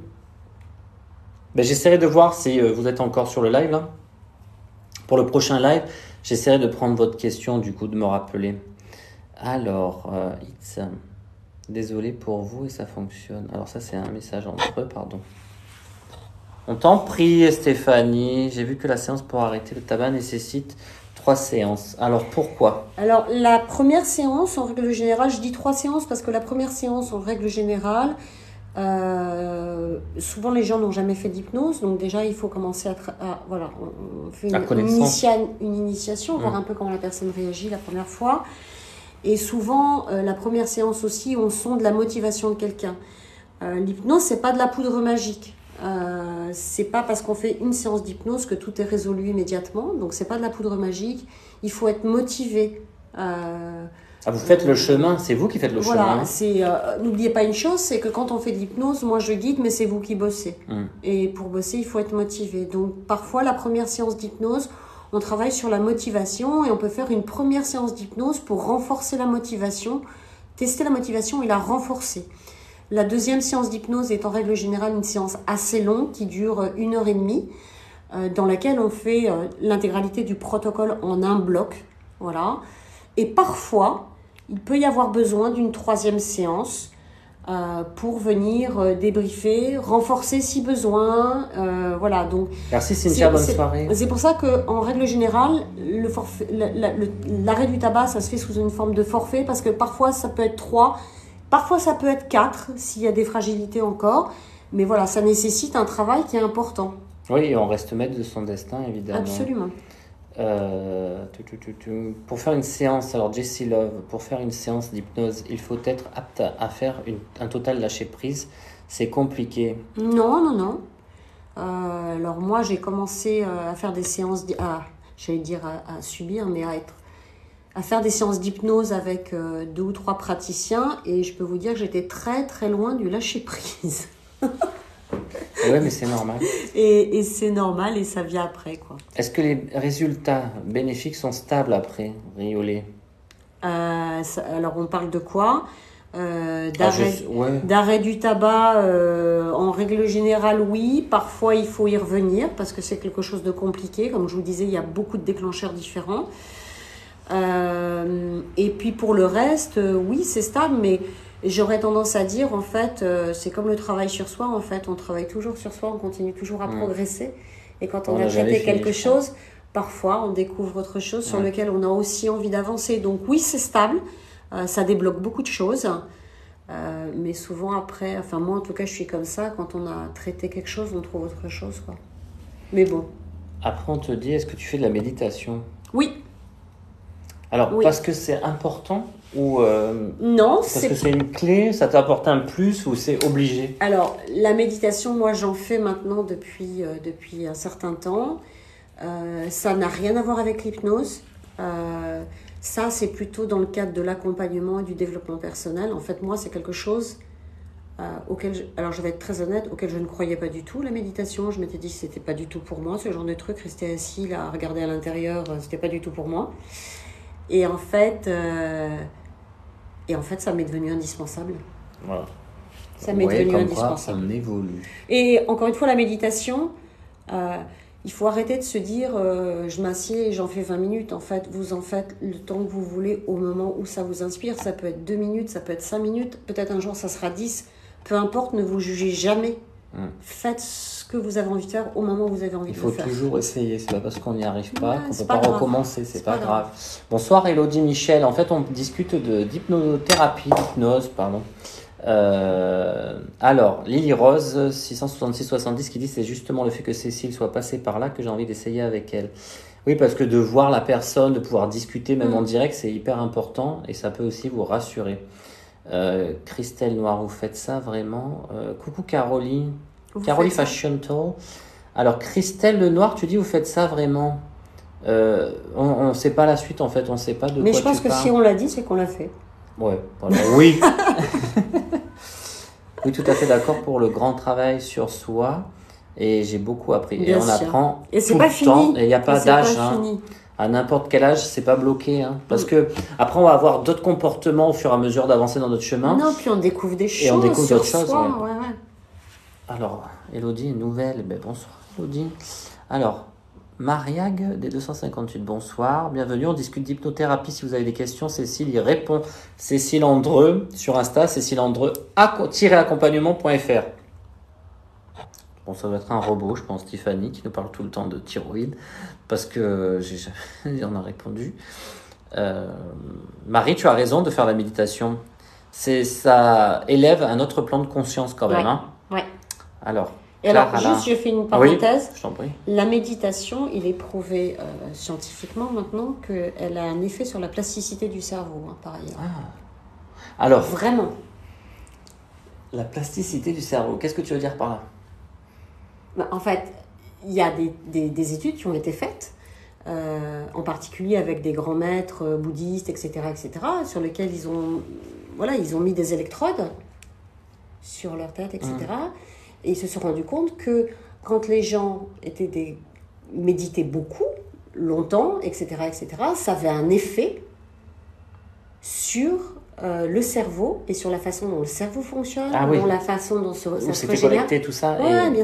Ben, j'essaierai de voir si euh, vous êtes encore sur le live là. Pour le prochain live, j'essaierai de prendre votre question, du coup, de me rappeler. Alors, euh, it's, euh, désolé pour vous et ça fonctionne. Alors ça, c'est un message entre eux, pardon. On t'en prie, Stéphanie. J'ai vu que la séance pour arrêter le tabac nécessite trois séances. Alors pourquoi? Alors, la première séance, en règle générale, je dis trois séances parce que la première séance, en règle générale, euh, souvent les gens n'ont jamais fait d'hypnose, donc déjà il faut commencer à, tra- à- voilà, on, on fait une, La une, connaissance. initia- une initiation, voir Mm. un peu comment la personne réagit la première fois. Et souvent, euh, la première séance aussi, on sonde la motivation de quelqu'un. Euh, l'hypnose, c'est pas de la poudre magique. Euh, c'est pas parce qu'on fait une séance d'hypnose que tout est résolu immédiatement. Donc c'est pas de la poudre magique. Il faut être motivé. Euh, Ah, vous faites le chemin, c'est vous qui faites le voilà, chemin. hein. c'est euh, n'oubliez pas une chose, c'est que quand on fait de l'hypnose, moi je guide, mais c'est vous qui bossez. Mm. Et pour bosser, il faut être motivé. Donc parfois, la première séance d'hypnose, on travaille sur la motivation et on peut faire une première séance d'hypnose pour renforcer la motivation, tester la motivation et la renforcer. La deuxième séance d'hypnose est en règle générale une séance assez longue qui dure une heure et demie, euh, dans laquelle on fait euh, l'intégralité du protocole en un bloc. Voilà. Et parfois, il peut y avoir besoin d'une troisième séance euh, pour venir euh, débriefer, renforcer si besoin. Euh, voilà, donc. Merci Cynthia, bonne c'est, soirée. C'est pour ça qu'en règle générale, le forfait, la, la, le, l'arrêt du tabac, ça se fait sous une forme de forfait parce que parfois ça peut être trois, parfois ça peut être quatre s'il y a des fragilités encore. Mais voilà, ça nécessite un travail qui est important. Oui, on reste maître de son destin, évidemment. Absolument. Euh, tu, tu, tu, tu. Pour faire une séance, alors Jessie Love, pour faire une séance d'hypnose, il faut être apte à, à faire une, un total lâcher-prise. C'est compliqué. Non, non, non. Euh, alors moi, j'ai commencé à faire des séances, à, j'allais dire à, à subir, mais à être, à faire des séances d'hypnose avec euh, deux ou trois praticiens, et je peux vous dire que j'étais très très loin du lâcher-prise. Oui, mais c'est normal. Et, et c'est normal et ça vient après, quoi. Est-ce que les résultats bénéfiques sont stables après, Riolet? euh, ça, Alors, on parle de quoi euh, d'arrêt, ah, je... ouais. d'arrêt du tabac, euh, en règle générale, oui. Parfois, il faut y revenir parce que c'est quelque chose de compliqué. Comme je vous disais, il y a beaucoup de déclencheurs différents. Euh, et puis, pour le reste, euh, oui, c'est stable, mais... J'aurais tendance à dire, en fait, euh, c'est comme le travail sur soi, en fait, on travaille toujours sur soi, on continue toujours à mmh. progresser. Et quand on, on a traité quelque fini, chose, parfois on découvre autre chose sur mmh. lequel on a aussi envie d'avancer. Donc oui, c'est stable, euh, ça débloque beaucoup de choses, euh, mais souvent après, enfin moi en tout cas je suis comme ça, quand on a traité quelque chose, on trouve autre chose, quoi. Mais bon. Après on te dit, est-ce que tu fais de la méditation? Oui. Alors, oui. parce que c'est important ou euh, non, parce c'est... que c'est une clé, ça t'apporte un plus ou c'est obligé? Alors, la méditation, moi, j'en fais maintenant depuis, euh, depuis un certain temps. Euh, ça n'a rien à voir avec l'hypnose. Euh, ça, c'est plutôt dans le cadre de l'accompagnement et du développement personnel. En fait, moi, c'est quelque chose euh, auquel, je... alors je vais être très honnête, auquel je ne croyais pas du tout. La méditation, je m'étais dit que c'était pas du tout pour moi. Ce genre de truc, rester assis là, à regarder à l'intérieur, c'était pas du tout pour moi. Et en fait, euh, et en fait, ça m'est devenu indispensable. Voilà. Ça m'est devenu comme indispensable. Quoi, on évolue. Et encore une fois, la méditation, euh, il faut arrêter de se dire euh, je m'assieds et j'en fais vingt minutes. En fait, vous en faites le temps que vous voulez au moment où ça vous inspire. Ça peut être deux minutes, ça peut être cinq minutes. Peut-être un jour, ça sera dix. Peu importe, ne vous jugez jamais. Hum. Faites ce que vous avez envie de faire au moment où vous avez envie il de le faire. Il faut toujours essayer. C'est pas parce qu'on n'y arrive pas ouais, qu'on ne peut pas, pas grave. recommencer. C'est, c'est pas, pas grave. grave. Bonsoir, Elodie Michel. En fait, on discute de, d'hypnothérapie, d'hypnose, pardon. Euh, alors, Lily Rose, six cent soixante-six soixante-dix, qui dit c'est justement le fait que Cécile soit passée par là que j'ai envie d'essayer avec elle. Oui, parce que de voir la personne, de pouvoir discuter même mmh. en direct, c'est hyper important et ça peut aussi vous rassurer. Euh, Christelle Noir, vous faites ça vraiment. Euh, coucou Caroline. Vous Caroline Fashion Toll. Alors, Christelle Lenoir, tu dis vous faites ça vraiment. Euh, on ne sait pas la suite en fait, on ne sait pas de Mais quoi je pense tu que parles. si on l'a dit, c'est qu'on l'a fait. Ouais, voilà. Oui. Oui, tout à fait d'accord pour le grand travail sur soi. Et j'ai beaucoup appris. Bien et on sûr. apprend et c'est tout pas le fini. temps. Et il n'y a pas et d'âge. Pas hein. À n'importe quel âge, c'est pas bloqué. Hein. Parce mm. que après, on va avoir d'autres comportements au fur et à mesure d'avancer dans notre chemin. Non, puis on découvre des choses. Et on découvre sur d'autres soi. choses. Ouais. Ouais, ouais. Alors, Elodie, nouvelle. Ben, bonsoir, Elodie. Alors, Mariag des deux cent cinquante-huit, bonsoir. Bienvenue, on discute d'hypnothérapie. Si vous avez des questions, Cécile y répond. Cécile Andreux sur Insta, Cécile Andreux, accompagnement point f r. Bon, ça doit être un robot, je pense, Tiffany, qui nous parle tout le temps de thyroïde, parce que j'ai jamais on a répondu. Euh, Marie, tu as raison de faire la méditation. C'est, ça élève un autre plan de conscience quand même. Ouais. Hein. Ouais. Alors, Et alors, Clara, juste, je fais une parenthèse. Oui, je t'en prie. La méditation, il est prouvé euh, scientifiquement maintenant qu'elle a un effet sur la plasticité du cerveau, hein, par ailleurs. Ah. Alors, vraiment. La plasticité du cerveau, qu'est-ce que tu veux dire par là? Bah, en fait, il y a des, des, des études qui ont été faites, euh, en particulier avec des grands maîtres euh, bouddhistes, et cetera, et cetera, sur lesquels ils ont, voilà, ils ont mis des électrodes sur leur tête, et cetera. Mmh. Et ils se sont rendus compte que quand les gens étaient des, méditaient beaucoup, longtemps, et cetera, et cetera, ça avait un effet sur euh, le cerveau et sur la façon dont le cerveau fonctionne, ah, oui. dont la façon dont se, ça se régénère. Connecté, tout ça. Oui, et... bien sûr.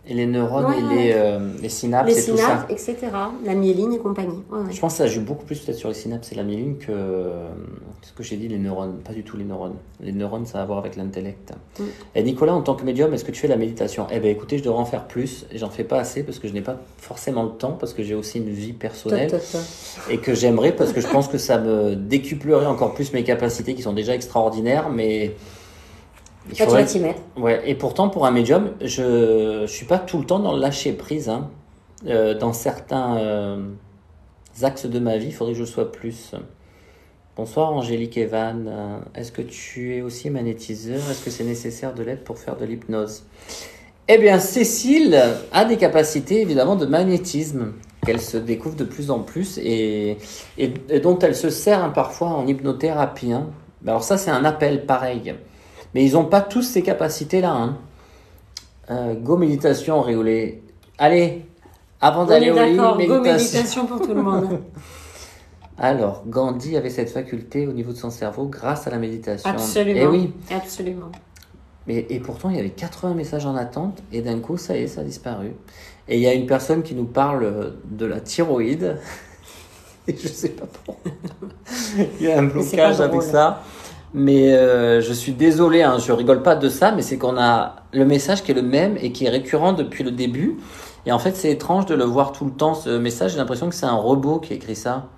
Et les neurones Ouais, et ouais. les, euh, les synapses Les et tout ça. synapses, et cetera. La myéline et compagnie. Ouais, ouais. Je pense que ça joue beaucoup plus peut-être sur les synapses et la myéline que euh, ce que j'ai dit, les neurones. Pas du tout les neurones. Les neurones, ça a à voir avec l'intellect. Mm. Et Nicolas, en tant que médium, est-ce que tu fais la méditation? Eh bien, écoutez, je devrais en faire plus. Et j'en fais pas assez parce que je n'ai pas forcément le temps, parce que j'ai aussi une vie personnelle. Ta, ta, ta. Et que j'aimerais parce que je pense que ça me décuplerait encore plus mes capacités qui sont déjà extraordinaires. Mais il Là, faudrait... tu vas t'y mettre. Ouais. Et pourtant, pour un médium, je ne suis pas tout le temps dans le lâcher-prise. Hein. Euh, dans certains... Euh... axes de ma vie, il faudrait que je sois plus. Bonsoir Angélique Evan, Euh, est-ce que tu es aussi magnétiseur? Est-ce que c'est nécessaire de l'aide pour faire de l'hypnose? Eh bien, Cécile a des capacités évidemment de magnétisme qu'elle se découvre de plus en plus et, et, et dont elle se sert hein, parfois en hypnothérapie. Hein. Alors ça, c'est un appel pareil. Mais ils n'ont pas tous ces capacités-là. Hein. Euh, go méditation, Réolé. Allez, avant On d'aller est au lit, d'accord, go méditation. méditation pour tout le monde. Alors, Gandhi avait cette faculté au niveau de son cerveau grâce à la méditation. Absolument. Et oui. Absolument. Mais, et pourtant, il y avait quatre-vingts messages en attente et d'un coup, ça y est, ça a disparu. Et il y a une personne qui nous parle de la thyroïde. Et je sais pas pourquoi. Il y a un blocage avec ça. Mais euh, je suis désolé, hein, je rigole pas de ça, mais c'est qu'on a le message qui est le même et qui est récurrent depuis le début. Et en fait, c'est étrange de le voir tout le temps, ce message. J'ai l'impression que c'est un robot qui écrit ça.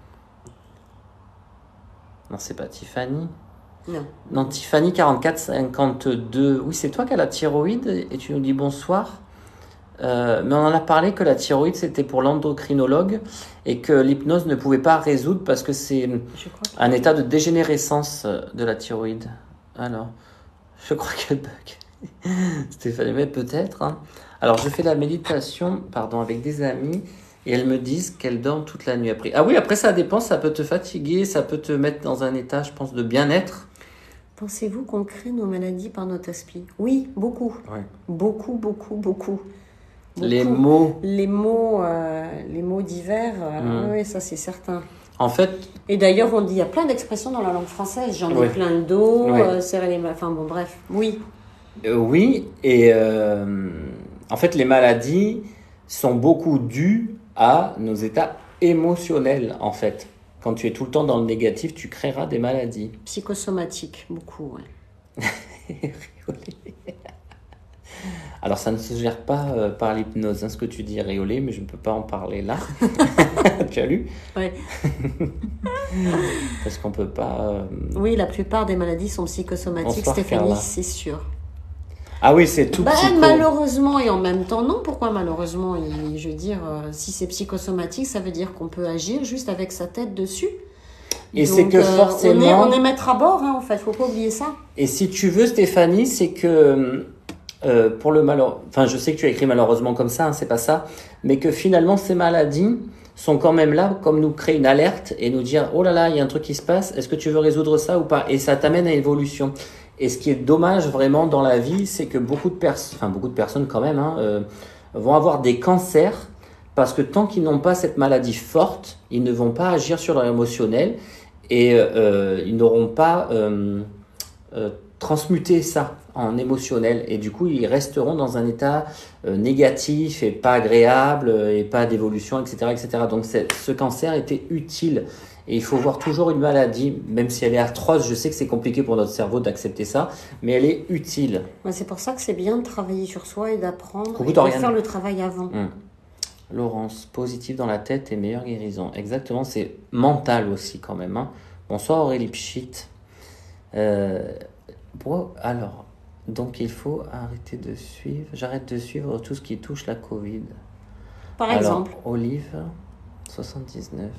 Non, c'est pas Tiffany. Non. Non, Tiffany quarante-quatre cinquante-deux. Oui, c'est toi qui as la thyroïde et tu nous dis bonsoir. Euh, mais on en a parlé que la thyroïde, c'était pour l'endocrinologue et que l'hypnose ne pouvait pas résoudre parce que c'est un état de dégénérescence de la thyroïde. Alors, je crois qu'elle bug. Stéphanie, mais peut-être. Hein. Alors, je fais la méditation pardon, avec des amis et elles me disent qu'elles dorment toute la nuit après. Ah oui, après, ça dépend, ça peut te fatiguer, ça peut te mettre dans un état, je pense, de bien-être. Pensez-vous qu'on crée nos maladies par notre esprit? Oui, beaucoup. Ouais. Beaucoup, beaucoup, beaucoup. Beaucoup. Les mots. Les mots, euh, les mots divers, euh, Mm. oui, ça c'est certain. En fait, Et d'ailleurs, on dit, il y a plein d'expressions dans la langue française. J'en ai Ouais. plein le dos, Ouais. euh, serrer les mains. Enfin bon, bref, oui. euh, oui, et euh, en fait, les maladies sont beaucoup dues à nos états émotionnels, en fait. Quand tu es tout le temps dans le négatif, tu créeras des maladies. Psychosomatique, beaucoup, ouais. Alors, ça ne se gère pas euh, par l'hypnose, hein, ce que tu dis, Réolé, mais je ne peux pas en parler là. Tu as lu? Oui. Parce qu'on ne peut pas... euh, Oui, la plupart des maladies sont psychosomatiques, Bonsoir, Stéphanie, Carla. c'est sûr. Ah oui, c'est tout Bah, psycho. malheureusement et en même temps, non. Pourquoi malheureusement? Et je veux dire, euh, si c'est psychosomatique, ça veut dire qu'on peut agir juste avec sa tête dessus. Et Donc, c'est que euh, forcément... On est, on est maître à bord, hein, en fait, faut pas oublier ça. Et si tu veux, Stéphanie, c'est que euh, pour le malheur... Enfin, je sais que tu as écrit malheureusement comme ça, hein, c'est pas ça. Mais que finalement, ces maladies sont quand même là, comme nous créer une alerte et nous dire « Oh là là, il y a un truc qui se passe, est-ce que tu veux résoudre ça ou pas ?» Et ça t'amène à l'évolution. Et ce qui est dommage vraiment dans la vie, c'est que beaucoup de personnes, enfin beaucoup de personnes quand même, hein, euh, vont avoir des cancers parce que tant qu'ils n'ont pas cette maladie forte, ils ne vont pas agir sur leur émotionnel et euh, ils n'auront pas euh, euh, transmuté ça en émotionnel. Et du coup, ils resteront dans un état euh, négatif et pas agréable et pas d'évolution, et cetera, et cetera. Donc ce cancer était utile. Et il faut voir toujours une maladie, même si elle est atroce, je sais que c'est compliqué pour notre cerveau d'accepter ça, mais elle est utile. Ouais, c'est pour ça que c'est bien de travailler sur soi et d'apprendre Coucou, et de Dorian. faire le travail avant. Hum. Laurence, positif dans la tête et meilleure guérison. Exactement, c'est mental aussi quand même. Hein. Bonsoir Aurélie Pchit. Euh, bon, alors, donc il faut arrêter de suivre, j'arrête de suivre tout ce qui touche la Covid. Par alors, exemple. Olive, soixante-dix-neuf.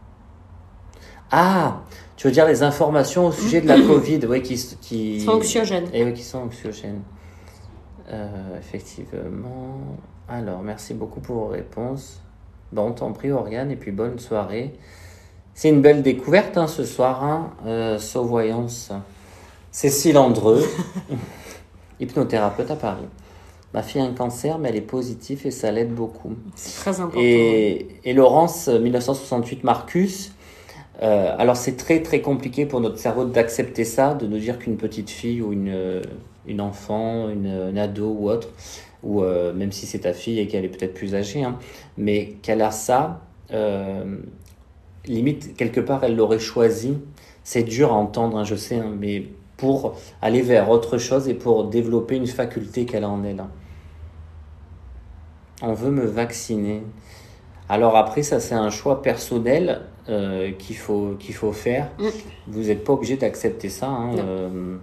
Ah, tu veux dire les informations au sujet de la Covid, oui, qui, qui sont anxiogènes. Et oui, qui sont anxiogènes. Euh, effectivement. Alors, merci beaucoup pour vos réponses. Bon, t'en prie, Oriane, et puis bonne soirée. C'est une belle découverte hein, ce soir, hein, euh, Sauvoyance. Cécile Andreux, hypnothérapeute à Paris. Ma fille a un cancer, mais elle est positive et ça l'aide beaucoup. C'est très important. Et, et Laurence, mille neuf cent soixante-huit, Marcus. Euh, alors c'est très très compliqué pour notre cerveau d'accepter ça, de nous dire qu'une petite fille ou une, euh, une enfant, une, une ado ou autre, ou euh, même si c'est ta fille et qu'elle est peut-être plus âgée, hein, mais qu'elle a ça, euh, limite quelque part elle l'aurait choisi. C'est dur à entendre, hein, je sais, hein, mais pour aller vers autre chose et pour développer une faculté qu'elle a en elle. Hein. On veut me vacciner. Alors après, ça c'est un choix personnel euh, qu'il faut, qu'il faut faire. Mm. Vous n'êtes pas obligé d'accepter ça. Hein, euh...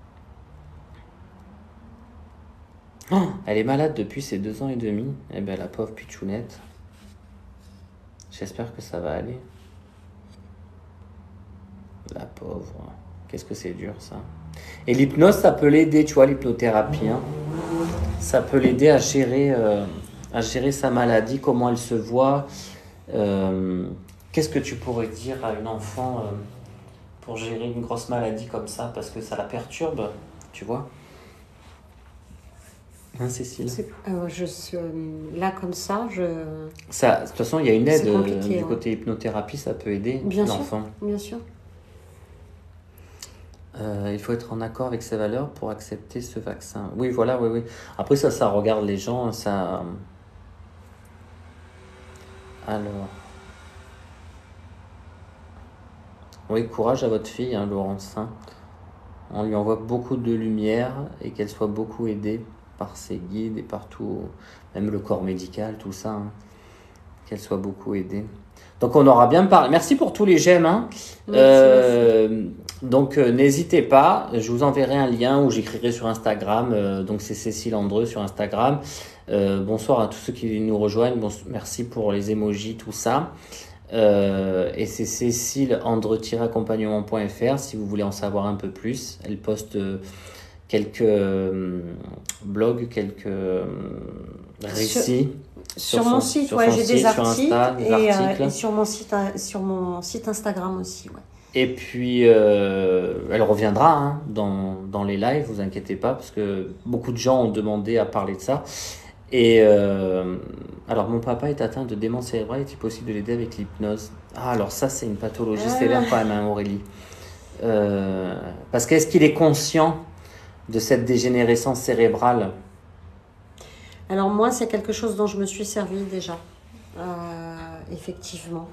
oh, elle est malade depuis ses deux ans et demi. Eh bien, la pauvre pitchounette. J'espère que ça va aller. La pauvre. Qu'est-ce que c'est dur ça. Et l'hypnose, ça peut l'aider, tu vois, l'hypnothérapie. Hein. Ça peut l'aider à gérer... Euh... à gérer sa maladie, comment elle se voit. Euh, qu'est-ce que tu pourrais dire à une enfant euh, pour gérer une grosse maladie comme ça, parce que ça la perturbe, tu vois. Hein, Cécile? euh, je suis, euh, Là, comme ça, je... Ça, de toute façon, il y a une aide euh, du ouais. côté hypnothérapie, ça peut aider bien l'enfant. Sûr, bien sûr. Euh, il faut être en accord avec ses valeurs pour accepter ce vaccin. Oui, voilà, oui, oui. Après, ça, ça regarde les gens, ça... Alors... Oui, courage à votre fille, hein, Laurence. Hein. On lui envoie beaucoup de lumière et qu'elle soit beaucoup aidée par ses guides et par tout, même le corps médical, tout ça. Hein. Qu'elle soit beaucoup aidée. Donc on aura bien parlé. Merci pour tous les j'aime. Hein. Merci, euh, merci. Donc euh, n'hésitez pas, je vous enverrai un lien où j'écrirai sur Instagram. Euh, donc c'est Cécile Andreu sur Instagram. Euh, bonsoir à tous ceux qui nous rejoignent. Bon, merci pour les emojis, tout ça. Euh, et c'est Cécile Andreu accompagnement point f r si vous voulez en savoir un peu plus. Elle poste euh, quelques euh, blogs, quelques euh, récits. Sur, sur, sur mon son, site, sur ouais, j'ai site, des articles, Insta, des et, articles. Euh, et sur mon site, sur mon site Instagram aussi. Ouais. Et puis, euh, elle reviendra hein, dans, dans les lives, vous inquiétez pas, parce que beaucoup de gens ont demandé à parler de ça. Et euh, alors, mon papa est atteint de démence cérébrale, est-il possible de l'aider avec l'hypnose? Ah, alors ça, c'est une pathologie ah. sévère quand même, hein, Aurélie. Euh, parce qu'est-ce qu'il est conscient de cette dégénérescence cérébrale? Alors moi, c'est quelque chose dont je me suis servi déjà, euh, effectivement.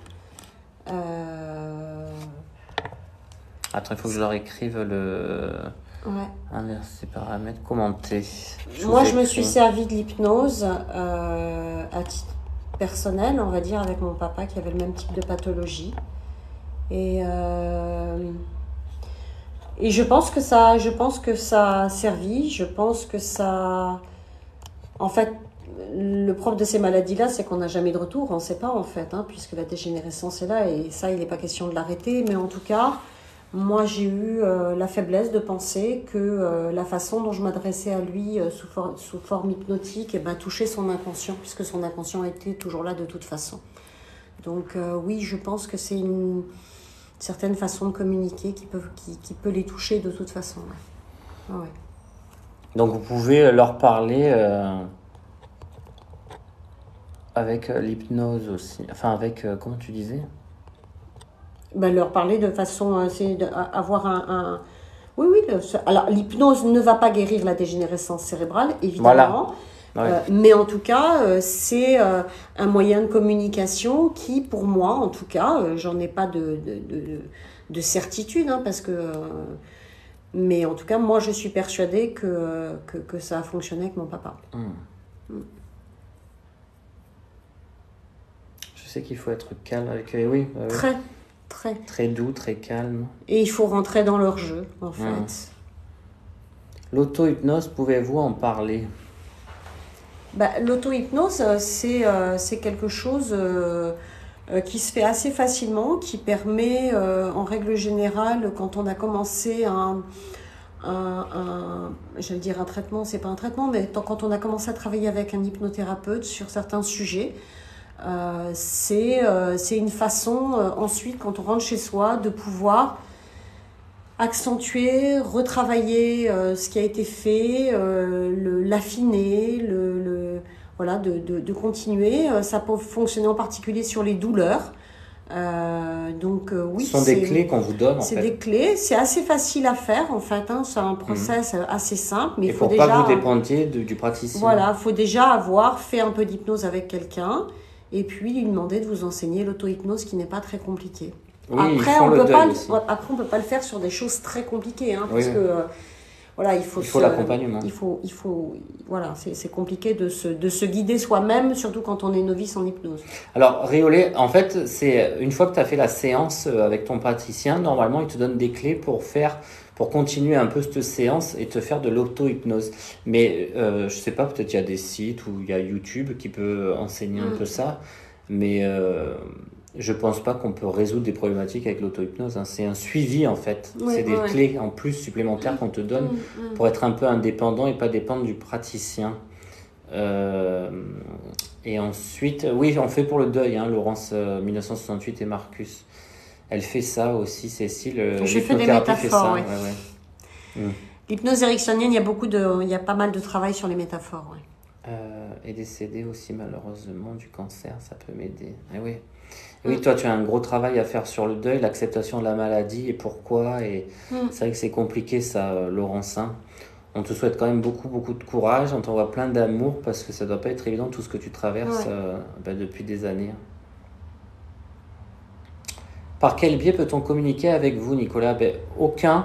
Euh... Attends, il faut que je leur écrive le... Ouais. Inverser paramètres, commenter. Je moi, je me suis servi de l'hypnose euh, à titre personnel, on va dire, avec mon papa qui avait le même type de pathologie. Et, euh, et je pense que ça, je pense que ça a servi, je pense que ça... En fait, le propre de ces maladies-là, c'est qu'on n'a jamais de retour, on ne sait pas en fait, hein, puisque la dégénérescence est là et ça, il n'est pas question de l'arrêter. Mais en tout cas, moi, j'ai eu euh, la faiblesse de penser que euh, la façon dont je m'adressais à lui euh, sous, for sous forme hypnotique eh ben, touchait son inconscient, puisque son inconscient était toujours là de toute façon. Donc euh, oui, je pense que c'est une certaine façon de communiquer qui peut, qui, qui peut les toucher de toute façon. Ouais. Ouais. Donc vous pouvez leur parler euh, avec l'hypnose aussi, enfin avec, euh, comment tu disais? Ben, leur parler de façon, euh, c'est avoir un, un... Oui, oui, le... alors l'hypnose ne va pas guérir la dégénérescence cérébrale, évidemment, voilà. ouais. euh, mais en tout cas, euh, c'est euh, un moyen de communication qui, pour moi, en tout cas, euh, j'en ai pas de, de, de, de certitude, hein, parce que... Euh, mais en tout cas, moi, je suis persuadée que, que, que ça a fonctionné avec mon papa. Mmh. Mmh. Je sais qu'il faut être calme avec eux, oui. Euh, très, très. Très doux, très calme. Et il faut rentrer dans leur jeu, en fait. Mmh. L'auto-hypnose, pouvez-vous en parler? Bah, l'auto-hypnose, c'est euh, c'est quelque chose... Euh, qui se fait assez facilement, qui permet, euh, en règle générale, quand on a commencé un, un, un j'allais dire un traitement, c'est pas un traitement, mais quand on a commencé à travailler avec un hypnothérapeute sur certains sujets, euh, c'est euh, c'est une façon, euh, ensuite, quand on rentre chez soi, de pouvoir accentuer, retravailler euh, ce qui a été fait, euh, l'affiner, le, le Voilà, de, de, de continuer. Ça peut fonctionner en particulier sur les douleurs. Euh, donc euh, oui, Ce sont des clés qu'on vous donne en c'est fait. des clés. C'est assez facile à faire en fait. Hein. C'est un process mmh. assez simple, mais il faut faut déjà. pas que vous dépendiez de, du praticien. Voilà, faut déjà avoir fait un peu d'hypnose avec quelqu'un, et puis lui demander de vous enseigner l'auto-hypnose, qui n'est pas très compliqué. Oui, après, on peut pas. Aussi. Après, on peut pas le faire sur des choses très compliquées, hein, parce oui. que. Euh, Voilà, il faut, il faut se, l'accompagnement. Il faut, il faut, voilà, c'est, c'est compliqué de se, de se guider soi-même, surtout quand on est novice en hypnose. Alors, Réolé, en fait, c'est une fois que tu as fait la séance avec ton praticien, normalement, il te donne des clés pour faire, pour continuer un peu cette séance et te faire de l'auto-hypnose. Mais euh, je sais pas, peut-être il y a des sites ou il y a YouTube qui peut enseigner mmh. un peu ça, mais euh, je pense pas qu'on peut résoudre des problématiques avec l'auto-hypnose. Hein. C'est un suivi en fait. Oui, c'est des ouais. clés en plus supplémentaires qu'on te donne mmh, mmh. pour être un peu indépendant et pas dépendre du praticien. Euh, et ensuite, oui, on fait pour le deuil, hein, Laurence euh, mille neuf cent soixante-huit et Marcus. Elle fait ça aussi, Cécile. Je fais des métaphores. Ouais. Ouais, ouais. Mmh. L'hypnose ericksonienne, il y a beaucoup de, il y a pas mal de travail sur les métaphores. Ouais. Euh, et décédé aussi malheureusement du cancer, ça peut m'aider. Eh oui. Oui, toi, tu as un gros travail à faire sur le deuil, l'acceptation de la maladie et pourquoi. Et mm. c'est vrai que c'est compliqué, ça, Laurencin. On te souhaite quand même beaucoup, beaucoup de courage. On t'envoie plein d'amour parce que ça doit pas être évident tout ce que tu traverses ouais. euh, bah, depuis des années. Par quel biais peut-on communiquer avec vous, Nicolas? Ben, aucun.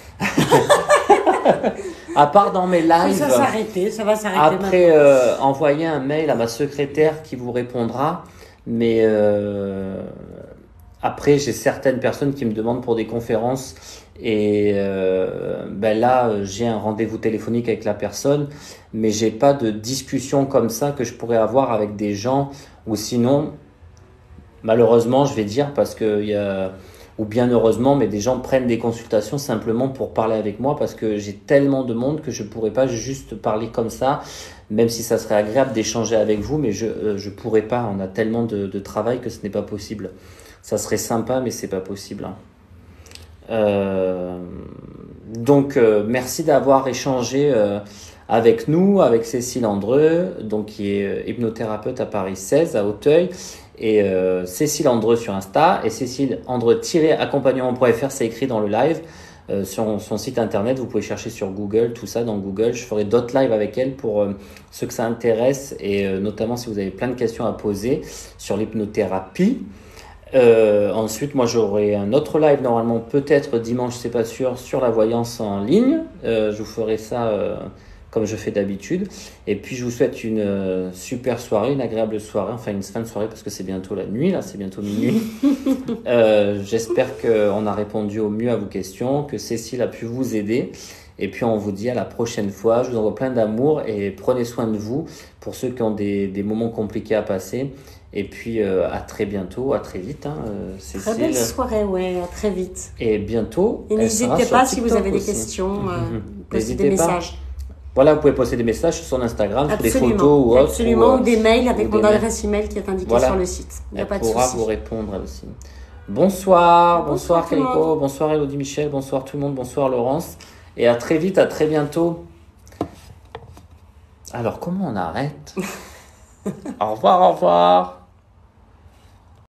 À part dans mes lives. Ça va s'arrêter, ça va s'arrêter. Après, euh, envoyer un mail à ma secrétaire qui vous répondra. Mais euh, après, j'ai certaines personnes qui me demandent pour des conférences et euh, ben là, j'ai un rendez-vous téléphonique avec la personne, mais j'ai pas de discussion comme ça que je pourrais avoir avec des gens. Ou sinon, malheureusement, je vais dire parce que il y a, ou bien heureusement, mais des gens prennent des consultations simplement pour parler avec moi parce que j'ai tellement de monde que je pourrais pas juste parler comme ça. Même si ça serait agréable d'échanger avec vous, mais je euh, je pourrais pas. On a tellement de, de travail que ce n'est pas possible. Ça serait sympa, mais c'est pas possible. Hein. Euh, donc, euh, merci d'avoir échangé euh, avec nous, avec Cécile Andreu, donc qui est hypnothérapeute à Paris seize, à Auteuil, et euh, Cécile Andreu sur Insta, et Cécile Andreu-accompagnement point F R, c'est écrit dans le live. Euh, sur son site internet, vous pouvez chercher sur Google, tout ça dans Google. Je ferai d'autres lives avec elle pour euh, ceux que ça intéresse et euh, notamment si vous avez plein de questions à poser sur l'hypnothérapie. Euh, ensuite, moi j'aurai un autre live normalement, peut-être dimanche, c'est pas sûr, sur la voyance en ligne. Euh, je vous ferai ça euh, comme je fais d'habitude. Et puis je vous souhaite une euh, super soirée, une agréable soirée, enfin une fin de soirée parce que c'est bientôt la nuit, là, c'est bientôt minuit. euh, j'espère qu'on a répondu au mieux à vos questions, que Cécile a pu vous aider. Et puis on vous dit à la prochaine fois. Je vous envoie plein d'amour et prenez soin de vous pour ceux qui ont des, des moments compliqués à passer. Et puis euh, à très bientôt, à très vite. Hein, euh, très belle soirée, ouais, à très vite. Et bientôt. Et n'hésitez pas si vous avez des questions, euh, postez des messages. Pas. Voilà, vous pouvez poster des messages sur son Instagram, sur des photos ou autre. Absolument, ou, ou des mails avec mon adresse email qui est indiquée voilà. sur le site. Il n'y a Elle pas de pourra souci. vous répondre aussi. Bonsoir, bonsoir Kéliko, bonsoir Elodie Michel, bonsoir tout le monde, bonsoir Laurence. Et à très vite, à très bientôt. Alors, comment on arrête? Au revoir, au revoir.